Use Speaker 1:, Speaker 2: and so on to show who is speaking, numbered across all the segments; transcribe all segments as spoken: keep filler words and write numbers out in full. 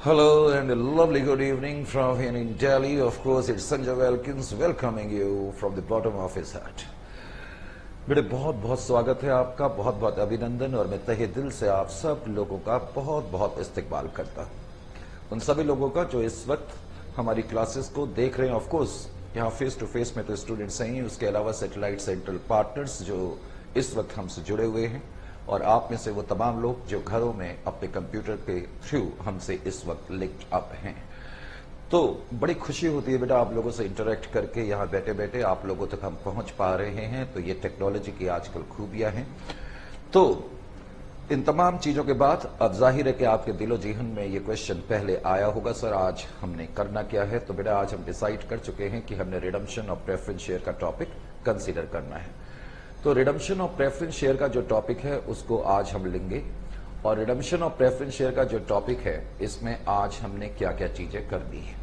Speaker 1: Hello and a lovely good evening from here in Delhi. Of course, it's Sanjay Wilkins welcoming you from the bottom of his heart. बेटे बहुत बहुत स्वागत है आपका, बहुत बहुत अभिनंदन और मैं तहे दिल से आप सब लोगों का बहुत बहुत इस्तकबाल करता हूं। उन सभी लोगों का जो इस वक्त हमारी क्लासेस को देख रहे हैं। ऑफ कोर्स यहाँ फेस टू फेस में तो स्टूडेंट्स हैं ही, उसके अलावा सैटेलाइट सेंट्रल पार्टनर्स जो इस वक्त हमसे जुड़े हुए हैं और आप में से वो तमाम लोग जो घरों में अपने कंप्यूटर के थ्रू हमसे इस वक्त लिंक्ड अप हैं। तो बड़ी खुशी होती है बेटा आप लोगों से इंटरेक्ट करके, यहाँ बैठे बैठे आप लोगों तक हम पहुंच पा रहे हैं। तो ये टेक्नोलॉजी की आजकल खूबियां हैं। तो इन तमाम चीजों के बाद अब जाहिर है कि आपके दिलो जेहन में ये क्वेश्चन पहले आया होगा, सर आज हमने करना क्या है। तो बेटा आज हम डिसाइड कर चुके हैं कि हमने रिडम्पशन ऑफ प्रेफरेंस शेयर का टॉपिक कंसिडर करना है। तो रिडम्पशन ऑफ प्रेफरेंस शेयर का जो टॉपिक है उसको आज हम लेंगे और रिडम्पशन ऑफ प्रेफरेंस शेयर का जो टॉपिक है इसमें आज हमने क्या क्या चीजें करनी है।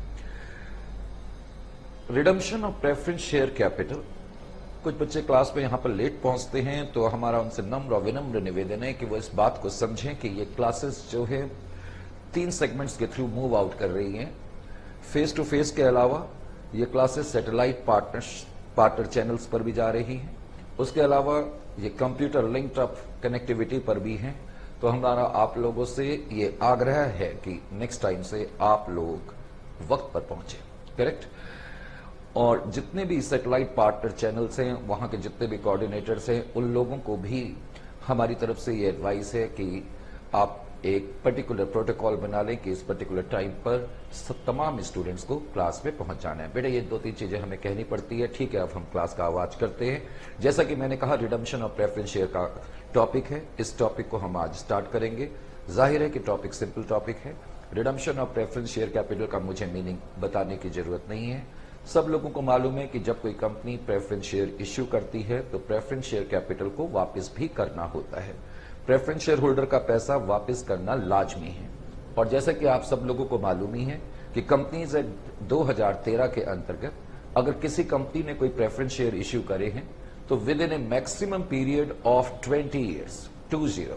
Speaker 1: Redemption of preference share capital, कुछ बच्चे क्लास में यहां पर लेट पहुंचते हैं तो हमारा उनसे नम्र और विनम्र निवेदन है कि वो इस बात को समझें कि ये क्लासेस जो है तीन सेगमेंट्स के थ्रू मूव आउट कर रही हैं। फेस टू फेस के अलावा ये classes satellite partners partner channels पर भी जा रही हैं, उसके अलावा ये कंप्यूटर लिंक्ड अप कनेक्टिविटी पर भी हैं। तो हमारा आप लोगों से ये आग्रह है कि नेक्स्ट टाइम से आप लोग वक्त पर पहुंचे, करेक्ट। और जितने भी सैटेलाइट पार्टनर चैनल्स हैं, वहां के जितने भी कोऑर्डिनेटर्स हैं, उन लोगों को भी हमारी तरफ से ये एडवाइस है कि आप एक पर्टिकुलर प्रोटोकॉल बना लें कि इस पर्टिकुलर टाइम पर तमाम स्टूडेंट्स को क्लास में पहुंच जाना है। बेटा ये दो तीन चीजें हमें कहनी पड़ती है, ठीक है। अब हम क्लास का आगाज करते हैं। जैसा कि मैंने कहा रिडम्पशन ऑफ प्रेफरेंस शेयर का टॉपिक है, इस टॉपिक को हम आज स्टार्ट करेंगे। जाहिर है कि टॉपिक सिंपल टॉपिक है। Redemption of preference share capital का मुझे मीनिंग बताने की जरूरत नहीं है। सब लोगों को मालूम है कि जब कोई कंपनी प्रेफरेंस शेयर इश्यू करती है तो प्रेफरेंस शेयर कैपिटल को वापस भी करना होता है। प्रेफरेंस शेयर होल्डर का पैसा वापस करना लाजमी है। और जैसा कि आप सब लोगों को मालूम ही है कि कंपनीज एक्ट दो हज़ार तेरह के अंतर्गत अगर किसी कंपनी ने कोई प्रेफरेंस शेयर इश्यू करे हैं तो within a maximum period of twenty years two zero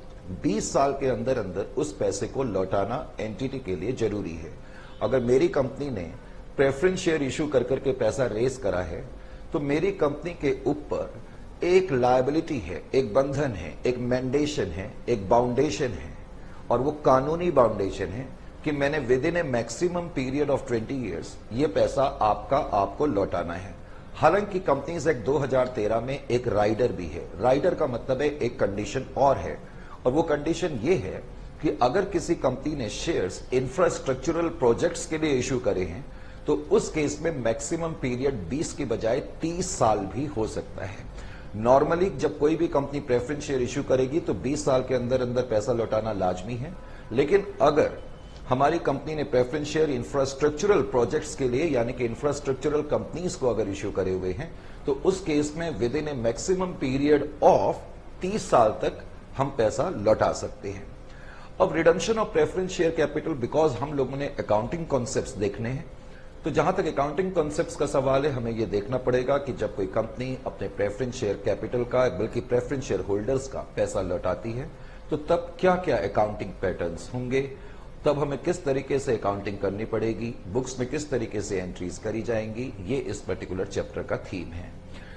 Speaker 1: बीस साल के अंदर अंदर उस पैसे को लौटाना एंटिटी के लिए जरूरी है। अगर मेरी कंपनी ने प्रेफरेंस शेयर इश्यू कर करके पैसा रेस करा है तो मेरी कंपनी के ऊपर एक लायबिलिटी है, एक बंधन है, एक मैंडेशन है, एक बाउंडेशन है और वो कानूनी बाउंडेशन है कि मैंने within a maximum period of twenty years ये पैसा आपका आपको लौटाना है। हालांकि कंपनीज एक्ट दो हज़ार तेरह में एक राइडर भी है। राइडर का मतलब है एक कंडीशन और है और वो कंडीशन ये है कि अगर किसी कंपनी ने शेयर्स इंफ्रास्ट्रक्चरल प्रोजेक्ट्स के लिए इश्यू करे हैं तो उस केस में मैक्सिमम पीरियड बीस की बजाय तीस साल भी हो सकता है। नॉर्मली जब कोई भी कंपनी प्रेफरेंस शेयर इश्यू करेगी तो बीस साल के अंदर अंदर पैसा लौटाना लाजमी है। लेकिन अगर हमारी कंपनी ने प्रेफरेंस शेयर इंफ्रास्ट्रक्चरल प्रोजेक्ट्स के लिए यानी कि इंफ्रास्ट्रक्चरल कंपनीज को अगर इश्यू करे हुए हैं तो उस केस में within a maximum period of तीस साल तक हम पैसा लौटा सकते हैं। अब redemption of preference share capital, because हम लोगों ने अकाउंटिंग कॉन्सेप्ट्स देखने हैं, तो जहां तक अकाउंटिंग कॉन्सेप्ट्स का सवाल है हमें यह देखना पड़ेगा कि जब कोई कंपनी अपने प्रेफरेंस शेयर कैपिटल का बल्कि प्रेफरेंस शेयर होल्डर्स का पैसा लौटाती है तो तब क्या क्या अकाउंटिंग पैटर्न्स होंगे, तब हमें किस तरीके से अकाउंटिंग करनी पड़ेगी, बुक्स में किस तरीके से एंट्रीज करी जाएंगी, ये इस पर्टिकुलर चैप्टर का थीम है।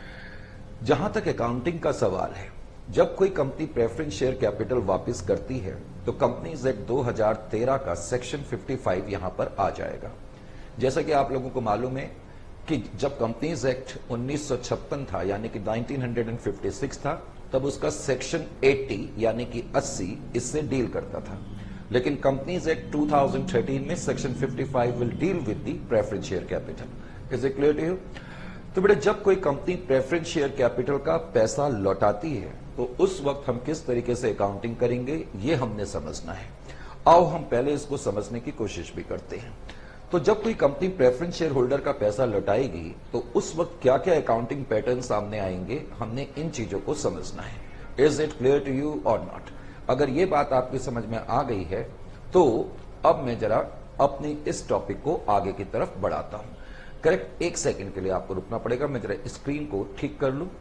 Speaker 1: जहां तक अकाउंटिंग का सवाल है, जब कोई कंपनी प्रेफरेंस शेयर कैपिटल वापस करती है तो कंपनीज एक्ट दो हज़ार तेरह का सेक्शन पचपन यहां पर आ जाएगा। जैसा कि आप लोगों को मालूम है कि जब कंपनीज एक्ट उन्नीस सौ छप्पन था यानी कि उन्नीस सौ छप्पन था तब उसका सेक्शन अस्सी यानी कि अस्सी इससे डील करता था। लेकिन कंपनीज एक्ट दो हज़ार तेरह में सेक्शन पचपन will deal with the preference share capital. Is it clear to you? तो बेटा जब कोई कंपनी प्रेफरेंस शेयर कैपिटल का पैसा लौटाती है तो उस वक्त हम किस तरीके से अकाउंटिंग करेंगे ये हमने समझना है। आओ हम पहले इसको समझने की कोशिश भी करते हैं। तो जब कोई कंपनी प्रेफरेंस शेयर होल्डर का पैसा लौटाएगी तो उस वक्त क्या क्या अकाउंटिंग पैटर्न सामने आएंगे, हमने इन चीजों को समझना है। Is it clear to you or not? अगर ये बात आपकी समझ में आ गई है तो अब मैं जरा अपनी इस टॉपिक को आगे की तरफ बढ़ाता हूं। करेक्ट, एक सेकंड के लिए आपको रुकना पड़ेगा, मैं जरा स्क्रीन को ठीक कर लूं।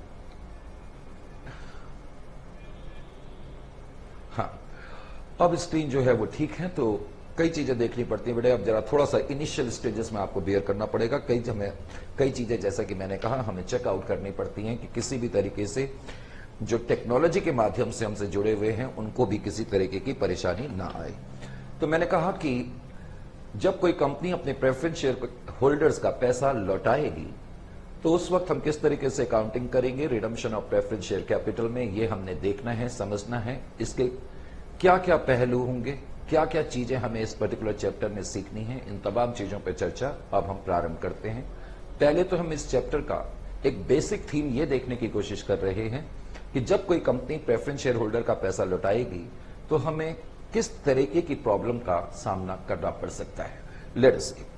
Speaker 1: हाँ, अब स्क्रीन जो है वो ठीक है। तो कई चीजें देखनी पड़ती हैं बेटे। अब जरा थोड़ा सा इनिशियल स्टेजेस में आपको बेयर करना पड़ेगा। कई हमें कई चीजें जैसा कि मैंने कहा हमें चेकआउट करनी पड़ती हैं कि किसी भी तरीके से जो टेक्नोलॉजी के माध्यम से हमसे जुड़े हुए हैं उनको भी किसी तरीके की परेशानी ना आए। तो मैंने कहा कि जब कोई कंपनी अपने प्रेफरेंस शेयर होल्डर्स का पैसा लौटाएगी तो उस वक्त हम किस तरीके से अकाउंटिंग करेंगे redemption of preference share capital में, ये हमने देखना है, समझना है। इसके क्या क्या पहलू होंगे, क्या क्या चीजें हमें इस पर्टिकुलर चैप्टर में सीखनी है, इन तमाम चीजों पर चर्चा अब हम प्रारंभ करते हैं। पहले तो हम इस चैप्टर का एक बेसिक थीम ये देखने की कोशिश कर रहे हैं कि जब कोई कंपनी प्रेफरेंस शेयर होल्डर का पैसा लौटाएगी तो हमें किस तरीके की प्रॉब्लम का सामना करना पड़ सकता है। लेट अस सी,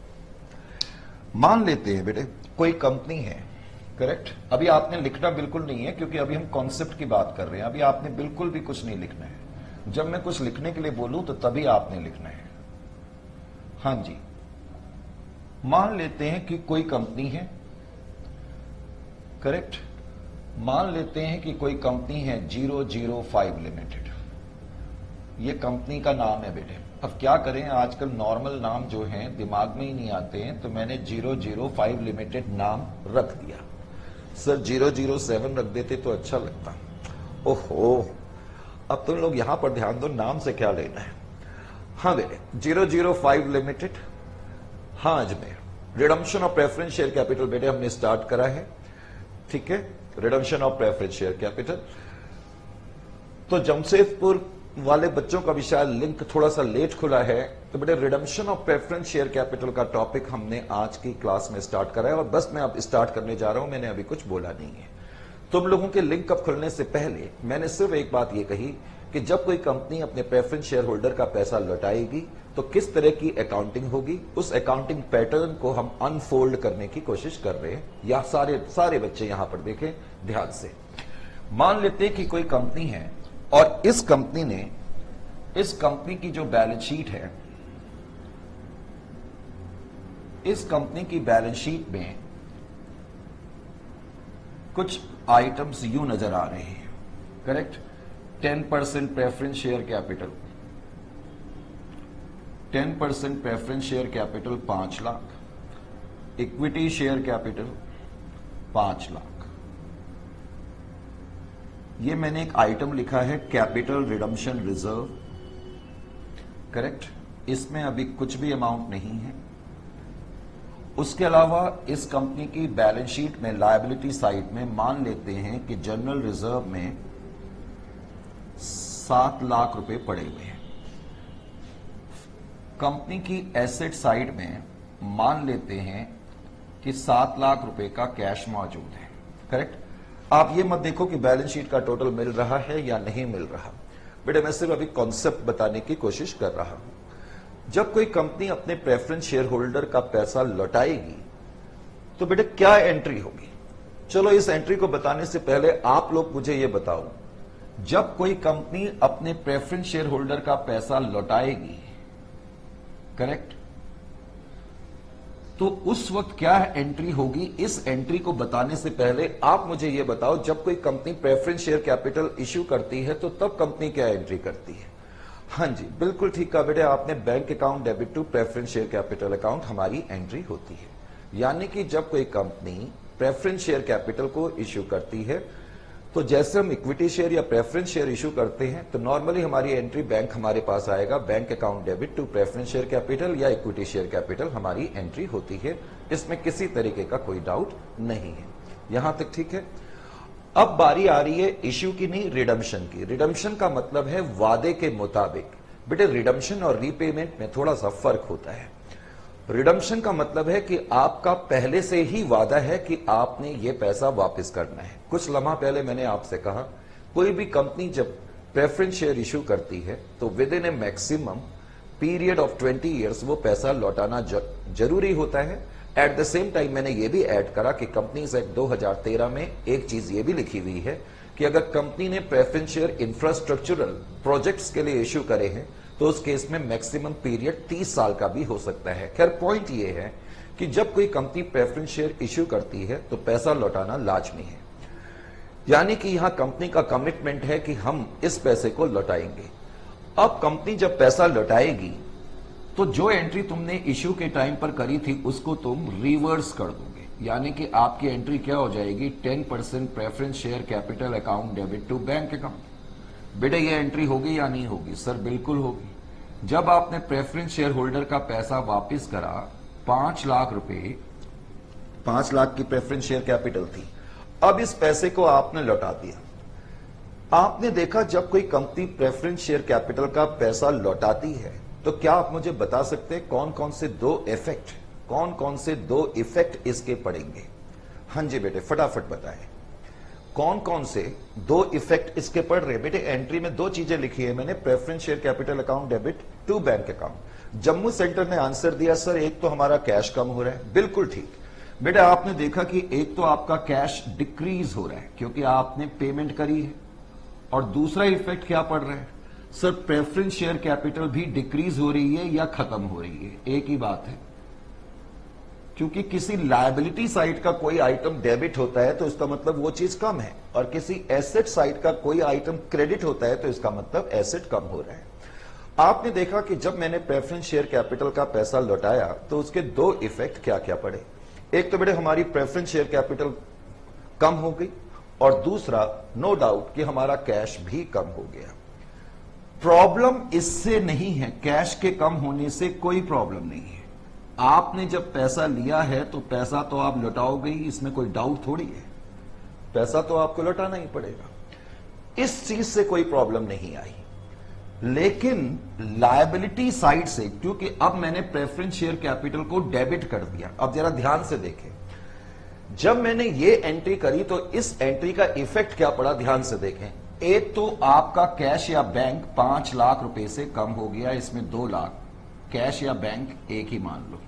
Speaker 1: मान लेते हैं बेटे कोई कंपनी है, करेक्ट। अभी आपने लिखना बिल्कुल नहीं है क्योंकि अभी हम कॉन्सेप्ट की बात कर रहे हैं। अभी आपने बिल्कुल भी कुछ नहीं लिखना है। जब मैं कुछ लिखने के लिए बोलूं तो तभी आपने लिखना है। हां जी, मान लेते हैं कि कोई कंपनी है, करेक्ट। मान लेते हैं कि कोई कंपनी है जीरो जीरो फाइव लिमिटेड, ये कंपनी का नाम है बेटे। अब क्या करें, आजकल नॉर्मल नाम जो हैं दिमाग में ही नहीं आते हैं, तो मैंने जीरो जीरो फाइव लिमिटेड नाम रख दिया। सर जीरो जीरो सेवन रख देते तो अच्छा लगता। ओहो, अब तुम लोग यहां पर ध्यान दो, नाम से क्या लेना है। हाँ बेटे, जीरो जीरो फाइव लिमिटेड, हाँ Ajmer. Redemption of preference share capital बेटे हमने स्टार्ट करा है, ठीक है। Redemption of preference share capital, तो जमशेदपुर वाले बच्चों का भी शायद लिंक थोड़ा सा लेट खुला है, तो बेटे redemption of preference share capital का टॉपिक हमने आज की क्लास में स्टार्ट करा है और बस मैं अब स्टार्ट करने जा रहा हूं, मैंने अभी कुछ बोला नहीं है। तुम लोगों के लिंक अप खुलने से पहले मैंने सिर्फ एक बात यह कही कि जब कोई कंपनी अपने प्रेफरेंस शेयर होल्डर का पैसा लौटाएगी तो किस तरह की अकाउंटिंग होगी, उस अकाउंटिंग पैटर्न को हम अनफोल्ड करने की कोशिश कर रहे हैं। या सारे सारे बच्चे यहां पर देखें ध्यान से। मान लेते हैं कि कोई कंपनी है और इस कंपनी ने, इस कंपनी की जो बैलेंस शीट है, इस कंपनी की बैलेंस शीट में कुछ आइटम्स यूं नजर आ रहे हैं, correct. Ten percent preference share capital, ten percent preference share capital पांच लाख, इक्विटी शेयर कैपिटल पांच लाख। ये मैंने एक आइटम लिखा है कैपिटल रिडम्पशन रिजर्व, करेक्ट। इसमें अभी कुछ भी अमाउंट नहीं है। उसके अलावा इस कंपनी की बैलेंस शीट में लायबिलिटी साइड में मान लेते हैं कि जनरल रिजर्व में सात लाख रुपए पड़े हुए हैं। कंपनी की एसेट साइड में मान लेते हैं कि सात लाख रुपए का कैश मौजूद है, करेक्ट। आप ये मत देखो कि बैलेंस शीट का टोटल मिल रहा है या नहीं मिल रहा बेटे, मैं सिर्फ अभी कॉन्सेप्ट बताने की कोशिश कर रहा हूं। जब कोई कंपनी अपने प्रेफरेंस शेयर होल्डर का पैसा लौटाएगी तो बेटे क्या एंट्री होगी। चलो इस एंट्री को बताने से पहले आप लोग मुझे यह बताओ, जब कोई कंपनी अपने प्रेफरेंस शेयर होल्डर का पैसा लौटाएगी, करेक्ट, तो उस वक्त क्या एंट्री होगी। इस एंट्री को बताने से पहले आप मुझे यह बताओ, जब कोई company preference share capital issue करती है तो तब कंपनी क्या एंट्री करती है। हाँ जी, बिल्कुल ठीक कहा बेटे आपने, bank account debit to preference share capital account हमारी एंट्री होती है। यानी कि जब कोई कंपनी प्रेफरेंस शेयर कैपिटल को इश्यू करती है तो जैसे हम इक्विटी शेयर या प्रेफरेंस शेयर इश्यू करते हैं तो नॉर्मली हमारी एंट्री बैंक हमारे पास आएगा, bank account debit to preference share capital या इक्विटी शेयर कैपिटल हमारी एंट्री होती है। इसमें किसी तरीके का कोई डाउट नहीं है, यहां तक ठीक है। अब बारी आ रही है इश्यू की नहीं, रिडम्पशन की। रिडम्पशन का मतलब है वादे के मुताबिक। बेटे रिडम्पशन और रीपेमेंट में थोड़ा सा फर्क होता है। रिडम्पशन का मतलब है कि आपका पहले से ही वादा है कि आपने ये पैसा वापस करना है। कुछ लम्हा पहले मैंने आपसे कहा, कोई भी कंपनी जब प्रेफरेंस शेयर इश्यू करती है तो within a maximum period of twenty years वो पैसा लौटाना जरूरी होता है। एट द सेम टाइम मैंने ये भी ऐड करा कि कंपनीज एक्ट दो हज़ार तेरह में एक चीज ये भी लिखी हुई है कि अगर कंपनी ने प्रेफरेंस शेयर इंफ्रास्ट्रक्चरल प्रोजेक्ट्स के लिए इश्यू करे हैं तो उस केस में मैक्सिमम पीरियड तीस साल का भी हो सकता है। खैर पॉइंट ये है कि जब कोई कंपनी प्रेफरेंस शेयर इश्यू करती है तो पैसा लौटाना लाजमी है। यानी कि यहां कंपनी का कमिटमेंट है कि हम इस पैसे को लौटाएंगे। अब कंपनी जब पैसा लौटाएगी तो जो एंट्री तुमने इश्यू के टाइम पर करी थी उसको तुम रिवर्स कर दोगे, यानी कि आपकी एंट्री क्या हो जाएगी, ten percent preference share capital account debit to bank account. बेटे ये एंट्री होगी या नहीं होगी? सर बिल्कुल होगी। जब आपने प्रेफरेंस शेयर होल्डर का पैसा वापस करा, पांच लाख रुपए, पांच लाख की प्रेफरेंस शेयर कैपिटल थी, अब इस पैसे को आपने लौटा दिया। आपने देखा जब कोई कंपनी प्रेफरेंस शेयर कैपिटल का पैसा लौटाती है तो क्या आप मुझे बता सकते हैं कौन कौन से दो इफेक्ट, कौन कौन से दो इफेक्ट इसके पड़ेंगे? हाँ जी बेटे फटाफट बताएं, कौन कौन से दो इफेक्ट इसके पड़ रहे? बेटे एंट्री में दो चीजें लिखी है मैंने, preference share capital account debit to bank account. Jammu centre ने आंसर दिया सर एक तो हमारा कैश कम हो रहा है, बिल्कुल ठीक। बेटा आपने देखा कि एक तो आपका कैश डिक्रीज हो रहा है क्योंकि आपने पेमेंट करी है, और दूसरा इफेक्ट क्या पड़ रहा है सर, प्रेफरेंस शेयर कैपिटल भी डिक्रीज हो रही है या खत्म हो रही है? एक ही बात है, क्योंकि किसी लायबिलिटी साइड का कोई आइटम डेबिट होता है तो इसका मतलब वो चीज कम है, और किसी एसेट साइड का कोई आइटम क्रेडिट होता है तो इसका मतलब एसेट कम हो रहा है। आपने देखा कि जब मैंने प्रेफरेंस शेयर कैपिटल का पैसा लौटाया तो उसके दो इफेक्ट क्या क्या पड़े? एक तो बेटे हमारी प्रेफरेंस शेयर कैपिटल कम हो गई, और दूसरा नो डाउट कि हमारा कैश भी कम हो गया। प्रॉब्लम इससे नहीं है, कैश के कम होने से कोई प्रॉब्लम नहीं है। आपने जब पैसा लिया है तो पैसा तो आप लौटाओगे ही, इसमें कोई डाउट थोड़ी है, पैसा तो आपको लौटाना ही पड़ेगा, इस चीज से कोई प्रॉब्लम नहीं आई। लेकिन लायबिलिटी साइड से, क्योंकि अब मैंने प्रेफरेंस शेयर कैपिटल को डेबिट कर दिया। अब जरा ध्यान से देखें, जब मैंने ये एंट्री करी तो इस एंट्री का इफेक्ट क्या पड़ा, ध्यान से देखें। एक तो आपका कैश या बैंक पांच लाख रुपए से कम हो गया, इसमें दो लाख, कैश या बैंक एक ही मान लो,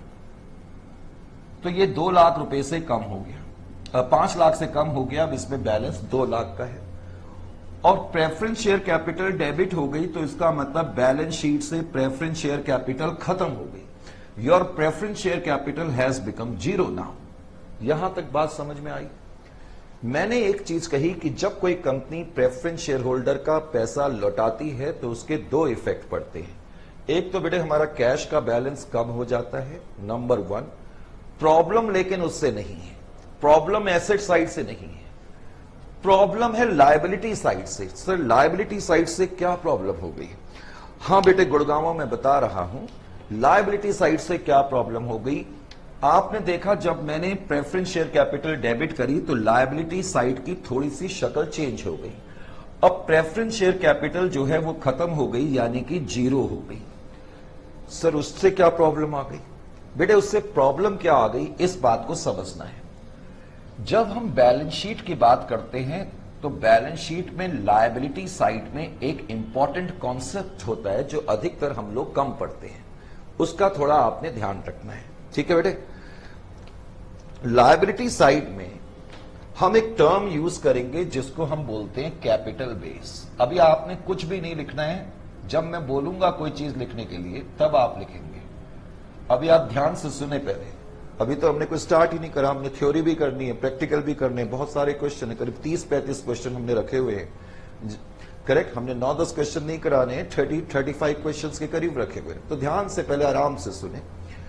Speaker 1: तो ये दो लाख रुपए से कम हो गया, पांच लाख से कम हो गया, अब इसमें बैलेंस दो लाख का है। और प्रेफरेंस शेयर कैपिटल डेबिट हो गई तो इसका मतलब बैलेंस शीट से प्रेफरेंस शेयर कैपिटल खत्म हो गई। Your preference share capital has become zero now. यहां तक बात समझ में आई? मैंने एक चीज कही कि जब कोई कंपनी प्रेफरेंस शेयर होल्डर का पैसा लौटाती है तो उसके दो इफेक्ट पड़ते हैं। एक तो बेटे हमारा कैश का बैलेंस कम हो जाता है, नंबर वन। प्रॉब्लम लेकिन उससे नहीं है, प्रॉब्लम एसेट साइड से नहीं है, प्रॉब्लम है लायबिलिटी साइड से। सर लायबिलिटी साइड से क्या प्रॉब्लम हो गई? हां बेटे गुड़गांव में बता रहा हूं, लायबिलिटी साइड से क्या प्रॉब्लम हो गई। आपने देखा जब मैंने प्रेफरेंस शेयर कैपिटल डेबिट करी तो लायबिलिटी साइड की थोड़ी सी शक्ल चेंज हो गई। अब प्रेफरेंस शेयर कैपिटल जो है वो खत्म हो गई, यानी कि जीरो हो गई। सर उससे क्या प्रॉब्लम आ गई? बेटे उससे प्रॉब्लम क्या आ गई, इस बात को समझना है। जब हम बैलेंस शीट की बात करते हैं तो बैलेंस शीट में लायबिलिटी साइड में एक इंपॉर्टेंट कॉन्सेप्ट होता है जो अधिकतर हम लोग कम पढ़ते हैं, उसका थोड़ा आपने ध्यान रखना है, ठीक है बेटे। लायबिलिटी साइड में हम एक टर्म यूज करेंगे जिसको हम बोलते हैं कैपिटल बेस। अभी आपने कुछ भी नहीं लिखना है, जब मैं बोलूंगा कोई चीज लिखने के लिए तब आप लिखेंगे। अभी आप ध्यान से सुने पहले, अभी तो हमने कोई स्टार्ट ही नहीं करा, हमने थ्योरी भी करनी है, प्रैक्टिकल भी करने हैं, बहुत सारे क्वेश्चन है, करीब तीस पैंतीस क्वेश्चन हमने रखे हुए हैं, करेक्ट। हमने नौ दस क्वेश्चन नहीं कराने, थर्टी थर्टी फाइव क्वेश्चन के करीब रखे हुए। तो ध्यान से पहले आराम से सुने।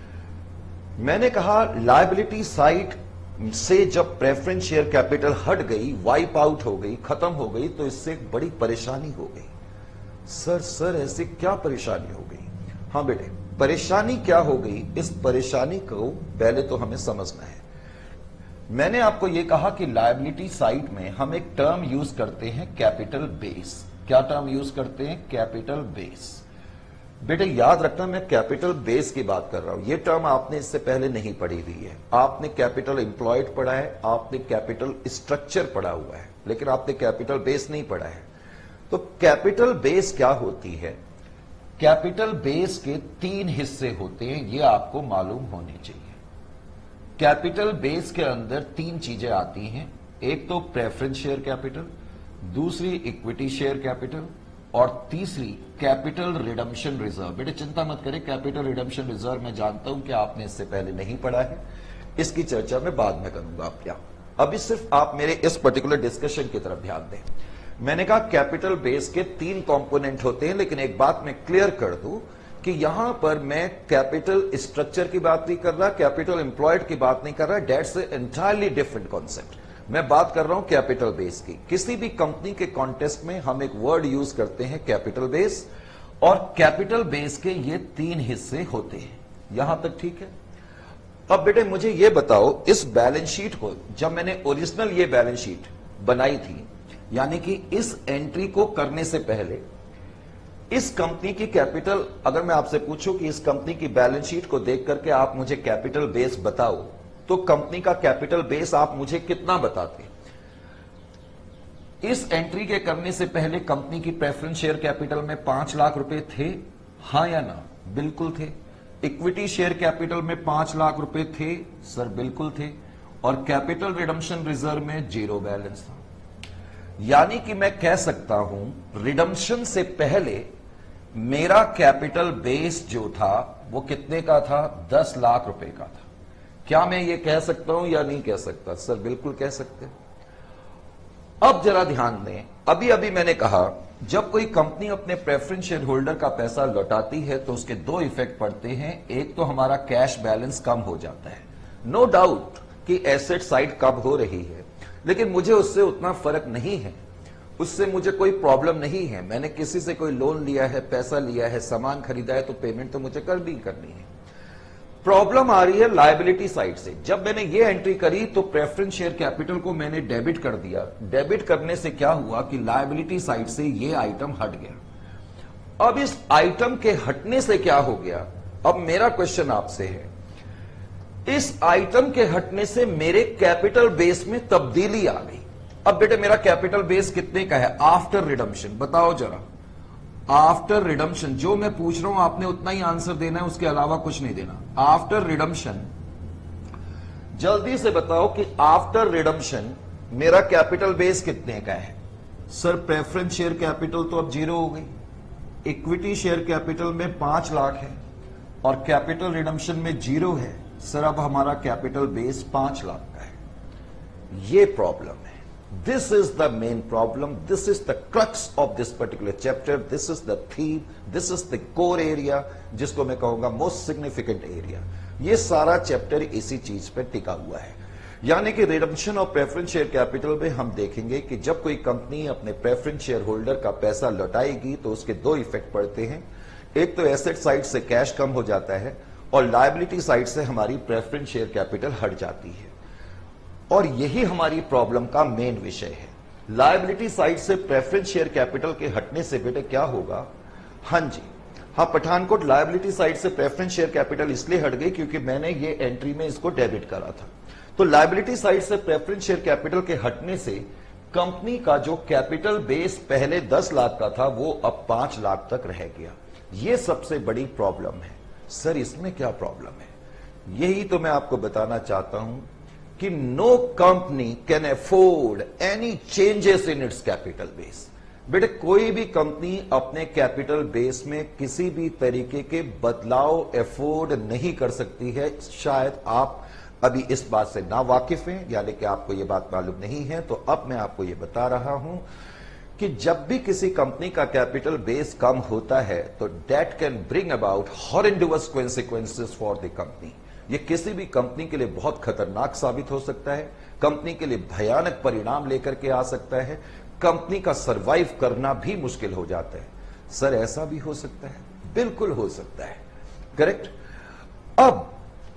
Speaker 1: मैंने कहा लायबिलिटी साइड से जब प्रेफरेंस शेयर कैपिटल हट गई, वाइप आउट हो गई, खत्म हो गई, तो इससे एक बड़ी परेशानी हो गई। सर सर ऐसी क्या परेशानी हो गई? हाँ बेटे परेशानी क्या हो गई, इस परेशानी को पहले तो हमें समझना है। मैंने आपको यह कहा कि लायबिलिटी साइड में हम एक टर्म यूज करते हैं कैपिटल बेस। क्या टर्म यूज करते हैं? Capital base. बेटे याद रखना मैं कैपिटल बेस की बात कर रहा हूं, यह टर्म आपने इससे पहले नहीं पढ़ी हुई है। आपने कैपिटल एम्प्लॉयड पढ़ा है, आपने कैपिटल स्ट्रक्चर पढ़ा हुआ है, लेकिन आपने कैपिटल बेस नहीं पढ़ा है। तो कैपिटल बेस क्या होती है? कैपिटल बेस के तीन हिस्से होते हैं, ये आपको मालूम होने चाहिए। कैपिटल बेस के अंदर तीन चीजें आती हैं, एक तो प्रेफरेंस शेयर कैपिटल, दूसरी इक्विटी शेयर कैपिटल, और तीसरी कैपिटल रिडम्पशन रिजर्व। बेटे चिंता मत करें, कैपिटल रिडम्पशन रिजर्व मैं जानता हूं कि आपने इससे पहले नहीं पढ़ा है, इसकी चर्चा मैं बाद में करूंगा। आप क्या अभी सिर्फ आप मेरे इस पर्टिकुलर डिस्कशन की तरफ ध्यान दें। मैंने कहा कैपिटल बेस के तीन कंपोनेंट होते हैं, लेकिन एक बात मैं क्लियर कर दूं कि यहां पर मैं कैपिटल स्ट्रक्चर की बात नहीं कर रहा, कैपिटल एम्प्लॉयड की बात नहीं कर रहा, डेट्स एंटायरली डिफरेंट कॉन्सेप्ट। मैं बात कर रहा हूं कैपिटल बेस की। किसी भी कंपनी के कॉन्टेक्स्ट में हम एक वर्ड यूज करते हैं कैपिटल बेस, और कैपिटल बेस के ये तीन हिस्से होते हैं। यहां तक ठीक है? अब बेटे मुझे ये बताओ, इस बैलेंस शीट को जब मैंने ओरिजिनल ये बैलेंस शीट बनाई थी, यानी कि इस एंट्री को करने से पहले इस कंपनी की कैपिटल, अगर मैं आपसे पूछूं कि इस कंपनी की बैलेंस शीट को देख करके आप मुझे कैपिटल बेस बताओ, तो कंपनी का कैपिटल बेस आप मुझे कितना बताते? इस एंट्री के करने से पहले कंपनी की प्रेफरेंस शेयर कैपिटल में पांच लाख रुपए थे, हां या ना? बिल्कुल थे। इक्विटी शेयर कैपिटल में पांच लाख रुपए थे, सर बिल्कुल थे। और कैपिटल रिडम्पशन रिजर्व में जीरो बैलेंस था। यानी कि मैं कह सकता हूं रिडम्पशन से पहले मेरा कैपिटल बेस जो था वो कितने का था? दस लाख रुपए का था। क्या मैं ये कह सकता हूं या नहीं कह सकता? सर बिल्कुल कह सकते हैं। अब जरा ध्यान दें, अभी अभी मैंने कहा जब कोई कंपनी अपने प्रेफरेंस शेयर होल्डर का पैसा लौटाती है तो उसके दो इफेक्ट पड़ते हैं। एक तो हमारा कैश बैलेंस कम हो जाता है, नो डाउट कि एसेट साइड कम हो रही है, लेकिन मुझे उससे उतना फर्क नहीं है, उससे मुझे कोई प्रॉब्लम नहीं है। मैंने किसी से कोई लोन लिया है, पैसा लिया है, सामान खरीदा है, तो पेमेंट तो मुझे करनी ही करनी है। प्रॉब्लम आ रही है लायबिलिटी साइड से। जब मैंने ये एंट्री करी तो प्रेफरेंस शेयर कैपिटल को मैंने डेबिट कर दिया। डेबिट करने से क्या हुआ कि लायबिलिटी साइड से ये आइटम हट गया। अब इस आइटम के हटने से क्या हो गया? अब मेरा क्वेश्चन आपसे है, इस आइटम के हटने से मेरे कैपिटल बेस में तब्दीली आ गई। अब बेटे मेरा कैपिटल बेस कितने का है आफ्टर रिडम्पशन? बताओ जरा। आफ्टर रिडम्पशन जो मैं पूछ रहा हूं आपने उतना ही आंसर देना है, उसके अलावा कुछ नहीं देना। आफ्टर रिडम्पशन जल्दी से बताओ कि आफ्टर रिडम्पशन मेरा कैपिटल बेस कितने का है? सर प्रेफरेंस शेयर कैपिटल तो अब जीरो हो गई, इक्विटी शेयर कैपिटल में पांच लाख है और कैपिटल रिडम्पशन में जीरो है। सर अब हमारा कैपिटल बेस पांच लाख का है। ये प्रॉब्लम है। This is the main problem. This is the crux of this particular chapter. This is the theme. This is the core area, जिसको मैं कहूंगा most significant area. ये सारा चैप्टर इसी चीज पे टिका हुआ है। यानी कि redemption of preference share capital में हम देखेंगे कि जब कोई कंपनी अपने प्रेफरेंस शेयर होल्डर का पैसा लौटाएगी तो उसके दो इफेक्ट पड़ते हैं। एक तो एसेट साइड से कैश कम हो जाता है और लायबिलिटी साइड से हमारी प्रेफरेंस शेयर कैपिटल हट जाती है। और यही हमारी प्रॉब्लम का मेन विषय है। लायबिलिटी साइड से प्रेफरेंस शेयर कैपिटल के हटने से बेटे क्या होगा? हां जी, हाँ पठानकोट लायबिलिटी साइड से प्रेफरेंस शेयर कैपिटल इसलिए हट गई क्योंकि मैंने ये एंट्री में इसको डेबिट करा था। तो लायबिलिटी साइड से प्रेफरेंस शेयर कैपिटल के हटने से कंपनी का जो कैपिटल बेस पहले दस लाख का था वो अब पांच लाख तक रह गया। ये सबसे बड़ी प्रॉब्लम है। सर इसमें क्या प्रॉब्लम है? यही तो मैं आपको बताना चाहता हूं कि no company can afford any changes in its capital base. बेटे कोई भी कंपनी अपने कैपिटल बेस में किसी भी तरीके के बदलाव अफोर्ड नहीं कर सकती है। शायद आप अभी इस बात से ना वाकिफ हैं, यानी कि आपको यह बात मालूम नहीं है। तो अब मैं आपको यह बता रहा हूं कि जब भी किसी कंपनी का कैपिटल बेस कम होता है तो that can bring about horrendous consequences for the company. ये किसी भी कंपनी के लिए बहुत खतरनाक साबित हो सकता है, कंपनी के लिए भयानक परिणाम लेकर के आ सकता है, कंपनी का सरवाइव करना भी मुश्किल हो जाता है। सर ऐसा भी हो सकता है? बिल्कुल हो सकता है, करेक्ट। अब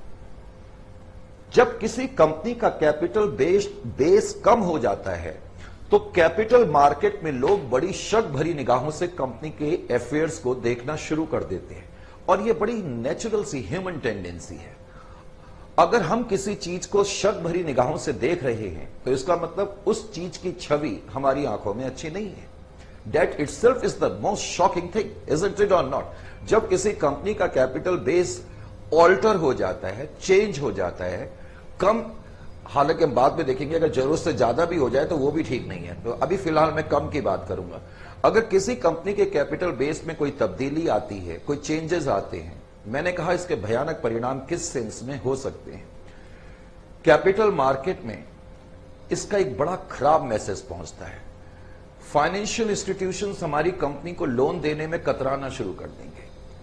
Speaker 1: जब किसी कंपनी का कैपिटल बेस बेस कम हो जाता है तो कैपिटल मार्केट में लोग बड़ी शक भरी निगाहों से कंपनी के अफेयर्स को देखना शुरू कर देते हैं, और यह बड़ी नेचुरल सी ह्यूमन टेंडेंसी है। अगर हम किसी चीज को शक भरी निगाहों से देख रहे हैं तो इसका मतलब उस चीज की छवि हमारी आंखों में अच्छी नहीं है। That itself is the most shocking thing, isn't it or not? जब किसी कंपनी का कैपिटल बेस ऑल्टर हो जाता है, चेंज हो जाता है, कम, हालांकि हम बाद में देखेंगे अगर जरूरत से ज्यादा भी हो जाए तो वो भी ठीक नहीं है, तो अभी फिलहाल मैं कम की बात करूंगा। अगर किसी कंपनी के कैपिटल बेस में कोई तब्दीली आती है, कोई चेंजेस आते हैं, मैंने कहा इसके भयानक परिणाम किस सेंस में हो सकते हैं। कैपिटल मार्केट में इसका एक बड़ा खराब मैसेज पहुंचता है। फाइनेंशियल इंस्टीट्यूशंस हमारी कंपनी को लोन देने में कतराना शुरू कर देंगे।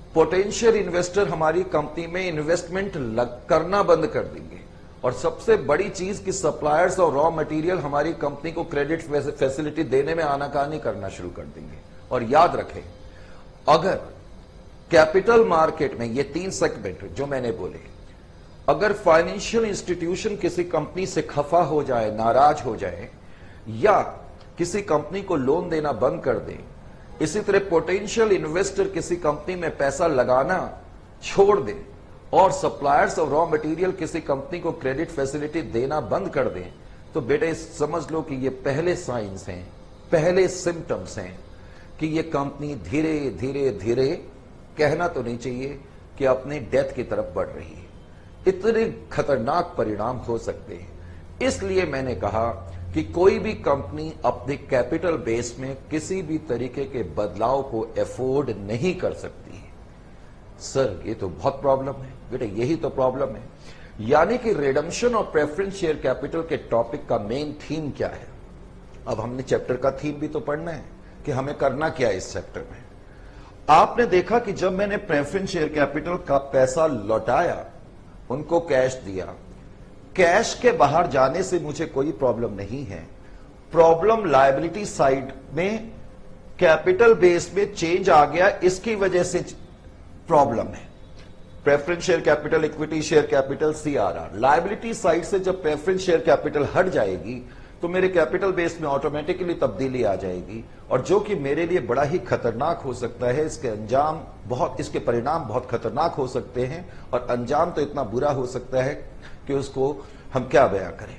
Speaker 1: पोटेंशियल इन्वेस्टर हमारी कंपनी में इन्वेस्टमेंट करना बंद कर देंगे। और सबसे बड़ी चीज कि सप्लायर्स और रॉ मटेरियल हमारी कंपनी को क्रेडिट फैसिलिटी देने में आनाकानी करना शुरू कर देंगे। और याद रखें, अगर कैपिटल मार्केट में ये तीन सेगमेंट जो मैंने बोले, अगर फाइनेंशियल इंस्टीट्यूशन किसी कंपनी से खफा हो जाए, नाराज हो जाए, या किसी कंपनी को लोन देना बंद कर दे, इसी तरह पोटेंशियल इन्वेस्टर किसी कंपनी में पैसा लगाना छोड़ दे, और सप्लायर्स और रॉ मटेरियल किसी कंपनी को क्रेडिट फैसिलिटी देना बंद कर दें, तो बेटे समझ लो कि ये पहले साइंस हैं, पहले सिम्टम्स हैं कि ये कंपनी धीरे धीरे धीरे, कहना तो नहीं चाहिए कि अपने डेथ की तरफ बढ़ रही है। इतने खतरनाक परिणाम हो सकते हैं। इसलिए मैंने कहा कि कोई भी कंपनी अपने कैपिटल बेस में किसी भी तरीके के बदलाव को अफोर्ड नहीं कर सकती है। सर ये तो बहुत प्रॉब्लम है। बेटे यही तो प्रॉब्लम है। यानी कि रिडम्पशन और प्रेफरेंस शेयर कैपिटल के टॉपिक का मेन थीम क्या है। अब हमने चैप्टर का थीम भी तो पढ़ना है कि हमें करना क्या है इस चैप्टर में। आपने देखा कि जब मैंने प्रेफरेंस शेयर कैपिटल का पैसा लौटाया, उनको कैश दिया, कैश के बाहर जाने से मुझे कोई प्रॉब्लम नहीं है। प्रॉब्लम लायबिलिटी साइड में कैपिटल बेस में चेंज आ गया, इसकी वजह से प्रॉब्लम है। Preference share capital, equity share capital, CRR. Liability side से जब प्रेफरेंस शेयर कैपिटल हट जाएगी तो मेरे कैपिटल बेस में ऑटोमेटिकली तब्दीली आ जाएगी, और जो कि मेरे लिए बड़ा ही खतरनाक हो सकता है। इसके अंजाम बहुत, इसके परिणाम बहुत खतरनाक हो सकते हैं, और अंजाम तो इतना बुरा हो सकता है कि उसको हम क्या बयां करें।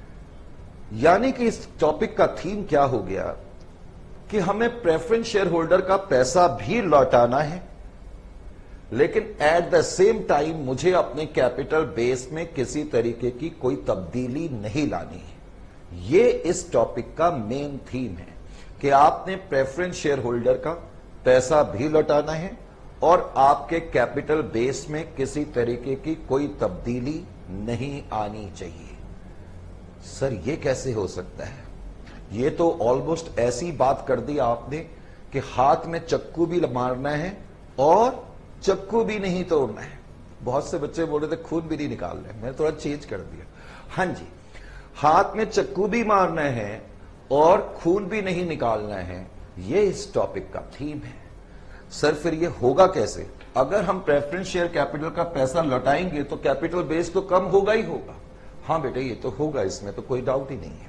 Speaker 1: यानी कि इस टॉपिक का थीम क्या हो गया कि हमें प्रेफरेंस शेयर होल्डर का पैसा भी लौटाना है, लेकिन एट द सेम टाइम मुझे अपने कैपिटल बेस में किसी तरीके की कोई तब्दीली नहीं लानी है। ये इस टॉपिक का मेन थीम है कि आपने प्रेफरेंस शेयर होल्डर का पैसा भी लौटाना है और आपके कैपिटल बेस में किसी तरीके की कोई तब्दीली नहीं आनी चाहिए। सर ये कैसे हो सकता है? ये तो ऑलमोस्ट ऐसी बात कर दी आपने कि हाथ में चक्कू भी मारना है और चक्कू भी नहीं तोड़ना है। बहुत से बच्चे बोल रहे थे खून भी नहीं निकालना है, मैंने थोड़ा चेंज कर दिया। हाँ जी, हाथ में चक्कू भी मारना है और खून भी नहीं निकालना है, ये इस टॉपिक का थीम है। सर फिर ये होगा कैसे? अगर हम प्रेफरेंस शेयर कैपिटल का पैसा लौटाएंगे तो कैपिटल बेस तो कम होगा ही होगा। हाँ बेटे ये तो होगा, इसमें तो कोई डाउट ही नहीं है।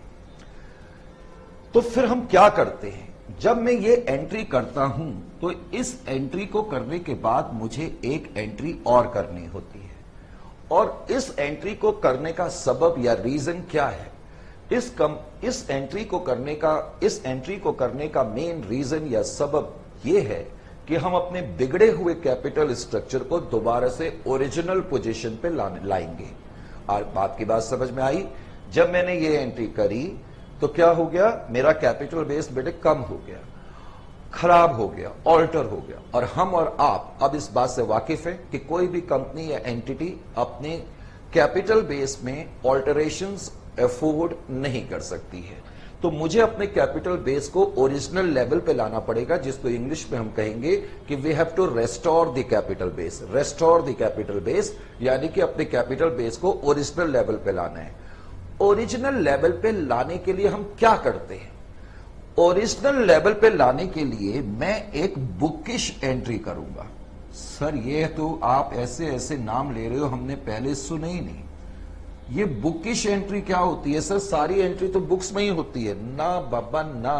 Speaker 1: तो फिर हम क्या करते हैं? जब मैं ये एंट्री करता हूं तो इस एंट्री को करने के बाद मुझे एक एंट्री और करनी होती है, और इस एंट्री को करने का सबब या रीजन क्या है? इस कम इस एंट्री को करने का इस एंट्री को करने का मेन रीजन या सबब यह है कि हम अपने बिगड़े हुए कैपिटल स्ट्रक्चर को दोबारा से ओरिजिनल पोजीशन पे लाएंगे। और बात की बात समझ में आई? जब मैंने ये एंट्री करी तो क्या हो गया? मेरा कैपिटल बेस बेटे कम हो गया, खराब हो गया, ऑल्टर हो गया। और हम और आप अब इस बात से वाकिफ है कि कोई भी कंपनी या एंटिटी अपने कैपिटल बेस में ऑल्टरेशंस अफोर्ड नहीं कर सकती है। तो मुझे अपने कैपिटल बेस को ओरिजिनल लेवल पे लाना पड़ेगा, जिसको इंग्लिश में हम कहेंगे कि we have to restore the capital base. Restore the capital base यानी कि अपने कैपिटल बेस को ओरिजिनल लेवल पे लाना है। ओरिजिनल लेवल पे लाने के लिए हम क्या करते हैं? ओरिजिनल लेवल पे लाने के लिए मैं एक बुकिश एंट्री करूंगा। सर ये तो आप ऐसे ऐसे नाम ले रहे हो, हमने पहले सुने ही नहीं। ये बुकिश एंट्री क्या होती है? सर सारी एंट्री तो बुक्स में ही होती है ना बाबा ना।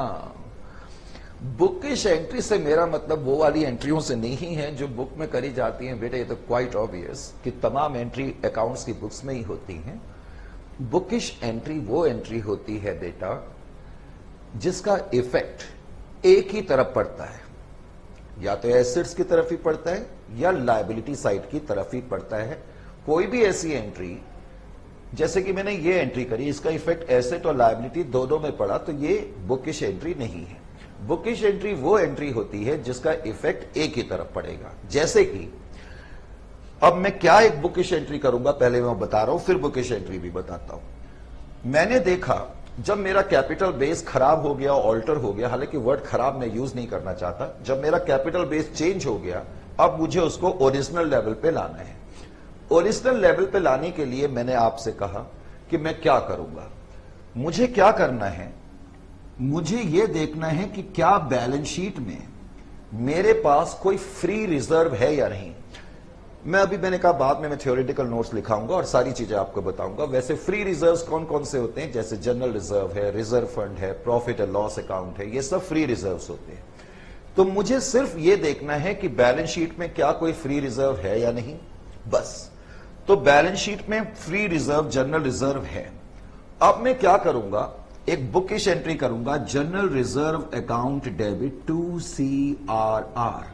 Speaker 1: बुकिश एंट्री से मेरा मतलब वो वाली एंट्रियों से नहीं है जो बुक में करी जाती हैं। बेटे ये तो क्वाइट ऑब्वियस कि तमाम एंट्री अकाउंट्स की बुक्स में ही होती हैं। बुकिश एंट्री वो एंट्री होती है बेटा जिसका इफेक्ट एक ही तरफ पड़ता है, या तो एसेट्स की तरफ ही पड़ता है या लायबिलिटी साइड की तरफ ही पड़ता है। कोई भी ऐसी एंट्री, जैसे कि मैंने ये एंट्री करी, इसका इफेक्ट एसेट और लायबिलिटी दोनों में पड़ा, तो ये बुकिश एंट्री नहीं है। बुकिश एंट्री वो एंट्री होती है जिसका इफेक्ट एक ही तरफ पड़ेगा। जैसे कि अब मैं क्या एक बुकिश एंट्री करूंगा, पहले मैं बता रहा हूं, फिर बुकिश एंट्री भी बताता हूं। मैंने देखा जब मेरा कैपिटल बेस खराब हो गया, ऑल्टर हो गया, हालांकि वर्ड खराब मैं यूज नहीं करना चाहता, जब मेरा कैपिटल बेस चेंज हो गया, अब मुझे उसको ओरिजिनल लेवल पे लाना है। ओरिजिनल लेवल पे लाने के लिए मैंने आपसे कहा कि मैं क्या करूंगा। मुझे क्या करना है, मुझे यह देखना है कि क्या बैलेंस शीट में मेरे पास कोई फ्री रिजर्व है या नहीं। मैं अभी मैंने कहा बाद में मैं थ्योरेटिकल नोट्स लिखाऊंगा और सारी चीजें आपको बताऊंगा। वैसे फ्री रिजर्व्स कौन कौन से होते हैं, जैसे जनरल रिजर्व है, रिजर्व फंड है, प्रॉफिट एंड लॉस अकाउंट है, ये सब फ्री रिजर्व्स होते हैं। तो मुझे सिर्फ ये देखना है कि बैलेंस शीट में क्या कोई फ्री रिजर्व है या नहीं, बस। तो बैलेंस शीट में फ्री रिजर्व, जनरल रिजर्व है। अब मैं क्या करूंगा, एक बुकिश एंट्री करूंगा, general reserve account debit to C R R.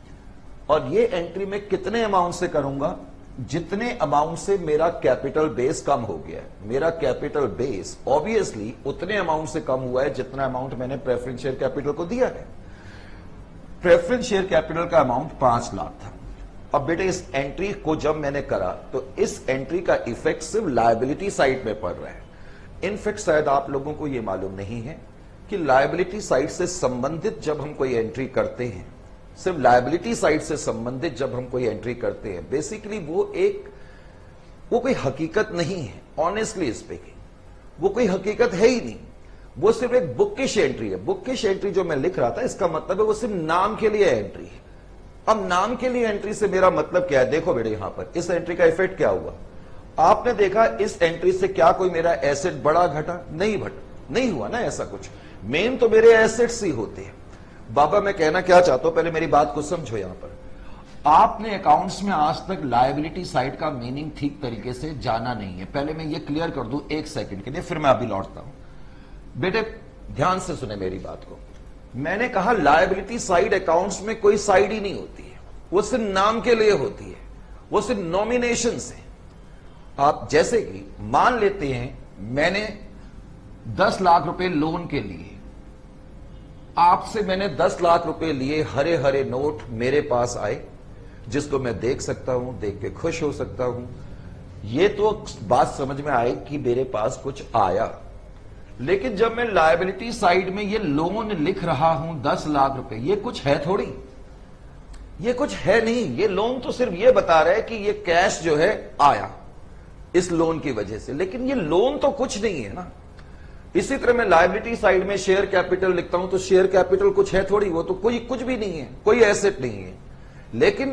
Speaker 1: और ये एंट्री में कितने अमाउंट से करूंगा, जितने अमाउंट से मेरा कैपिटल बेस कम हो गया है। मेरा कैपिटल बेस ऑब्वियसली उतने अमाउंट से कम हुआ है जितना अमाउंट मैंने प्रेफरेंस शेयर कैपिटल को दिया है। प्रेफरेंस शेयर कैपिटल का अमाउंट पांच लाख था। अब बेटे इस एंट्री को जब मैंने करा तो इस एंट्री का इफेक्ट सिर्फ लायबिलिटी साइड में पड़ रहा है। इनफैक्ट शायद आप लोगों को यह मालूम नहीं है कि लायबिलिटी साइड से संबंधित जब हम कोई एंट्री करते हैं, सिर्फ लायबिलिटी साइड से संबंधित जब हम कोई एंट्री करते हैं, बेसिकली वो एक वो कोई हकीकत नहीं है। ऑनेस्टली स्पीकिंग वो कोई हकीकत है ही नहीं, वो सिर्फ एक बुकिश एंट्री है। बुकिश एंट्री जो मैं लिख रहा था, इसका मतलब है वो सिर्फ नाम के लिए एंट्री है। अब नाम के लिए एंट्री से मेरा मतलब क्या है, देखो बेटे यहां पर इस एंट्री का इफेक्ट क्या हुआ। आपने देखा इस एंट्री से क्या कोई मेरा एसेट बढ़ा घटा, नहीं घटा, नहीं हुआ ना ऐसा कुछ। मेन तो मेरे एसेट्स ही होते हैं। बाबा मैं कहना क्या चाहता हूं, पहले मेरी बात को समझो। यहां पर आपने अकाउंट्स में आज तक लायबिलिटी साइड का मीनिंग ठीक तरीके से जाना नहीं है। पहले मैं ये क्लियर कर दूं एक सेकंड के लिए, फिर मैं अभी लौटता हूं। बेटे ध्यान से सुने मेरी बात को। मैंने कहा लायबिलिटी साइड अकाउंट्स में कोई साइड ही नहीं होती है, वो सिर्फ नाम के लिए होती है, वो सिर्फ नॉमिनेशन है। आप जैसे कि मान लेते हैं मैंने दस लाख रुपए लोन के लिए आपसे मैंने दस लाख रुपए लिए, हरे हरे नोट मेरे पास आए, जिसको मैं देख सकता हूं, देख के खुश हो सकता हूं। ये तो बात समझ में आई कि मेरे पास कुछ आया। लेकिन जब मैं लायबिलिटी साइड में ये लोन लिख रहा हूं दस लाख रुपए, ये कुछ है थोड़ी, ये कुछ है नहीं। ये लोन तो सिर्फ ये बता रहा है कि ये कैश जो है आया इस लोन की वजह से, लेकिन ये लोन तो कुछ नहीं है ना। इसी तरह मैं लायबिलिटी साइड में शेयर कैपिटल लिखता हूं तो शेयर कैपिटल कुछ है थोड़ी, वो तो कोई कुछ भी नहीं है, कोई एसेट नहीं है। लेकिन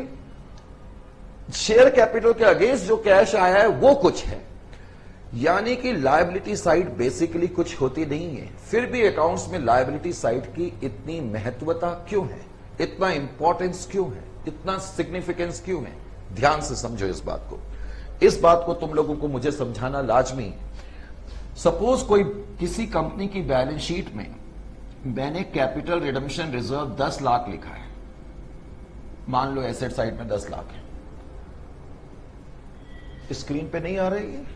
Speaker 1: शेयर कैपिटल के अगेंस्ट जो कैश आया है वो कुछ है। यानी कि लायबिलिटी साइड बेसिकली कुछ होती नहीं है। फिर भी अकाउंट्स में लायबिलिटी साइड की इतनी महत्वता क्यों है, इतना इंपॉर्टेंस क्यों है, इतना सिग्निफिकेंस क्यों है? ध्यान से समझो इस बात को। इस बात को तुम लोगों को मुझे समझाना लाजमी। सपोज कोई किसी कंपनी की बैलेंस शीट में मैंने कैपिटल रिडम्पशन रिजर्व दस लाख लिखा है, मान लो एसेट साइड में दस लाख है। स्क्रीन पे नहीं आ रही है,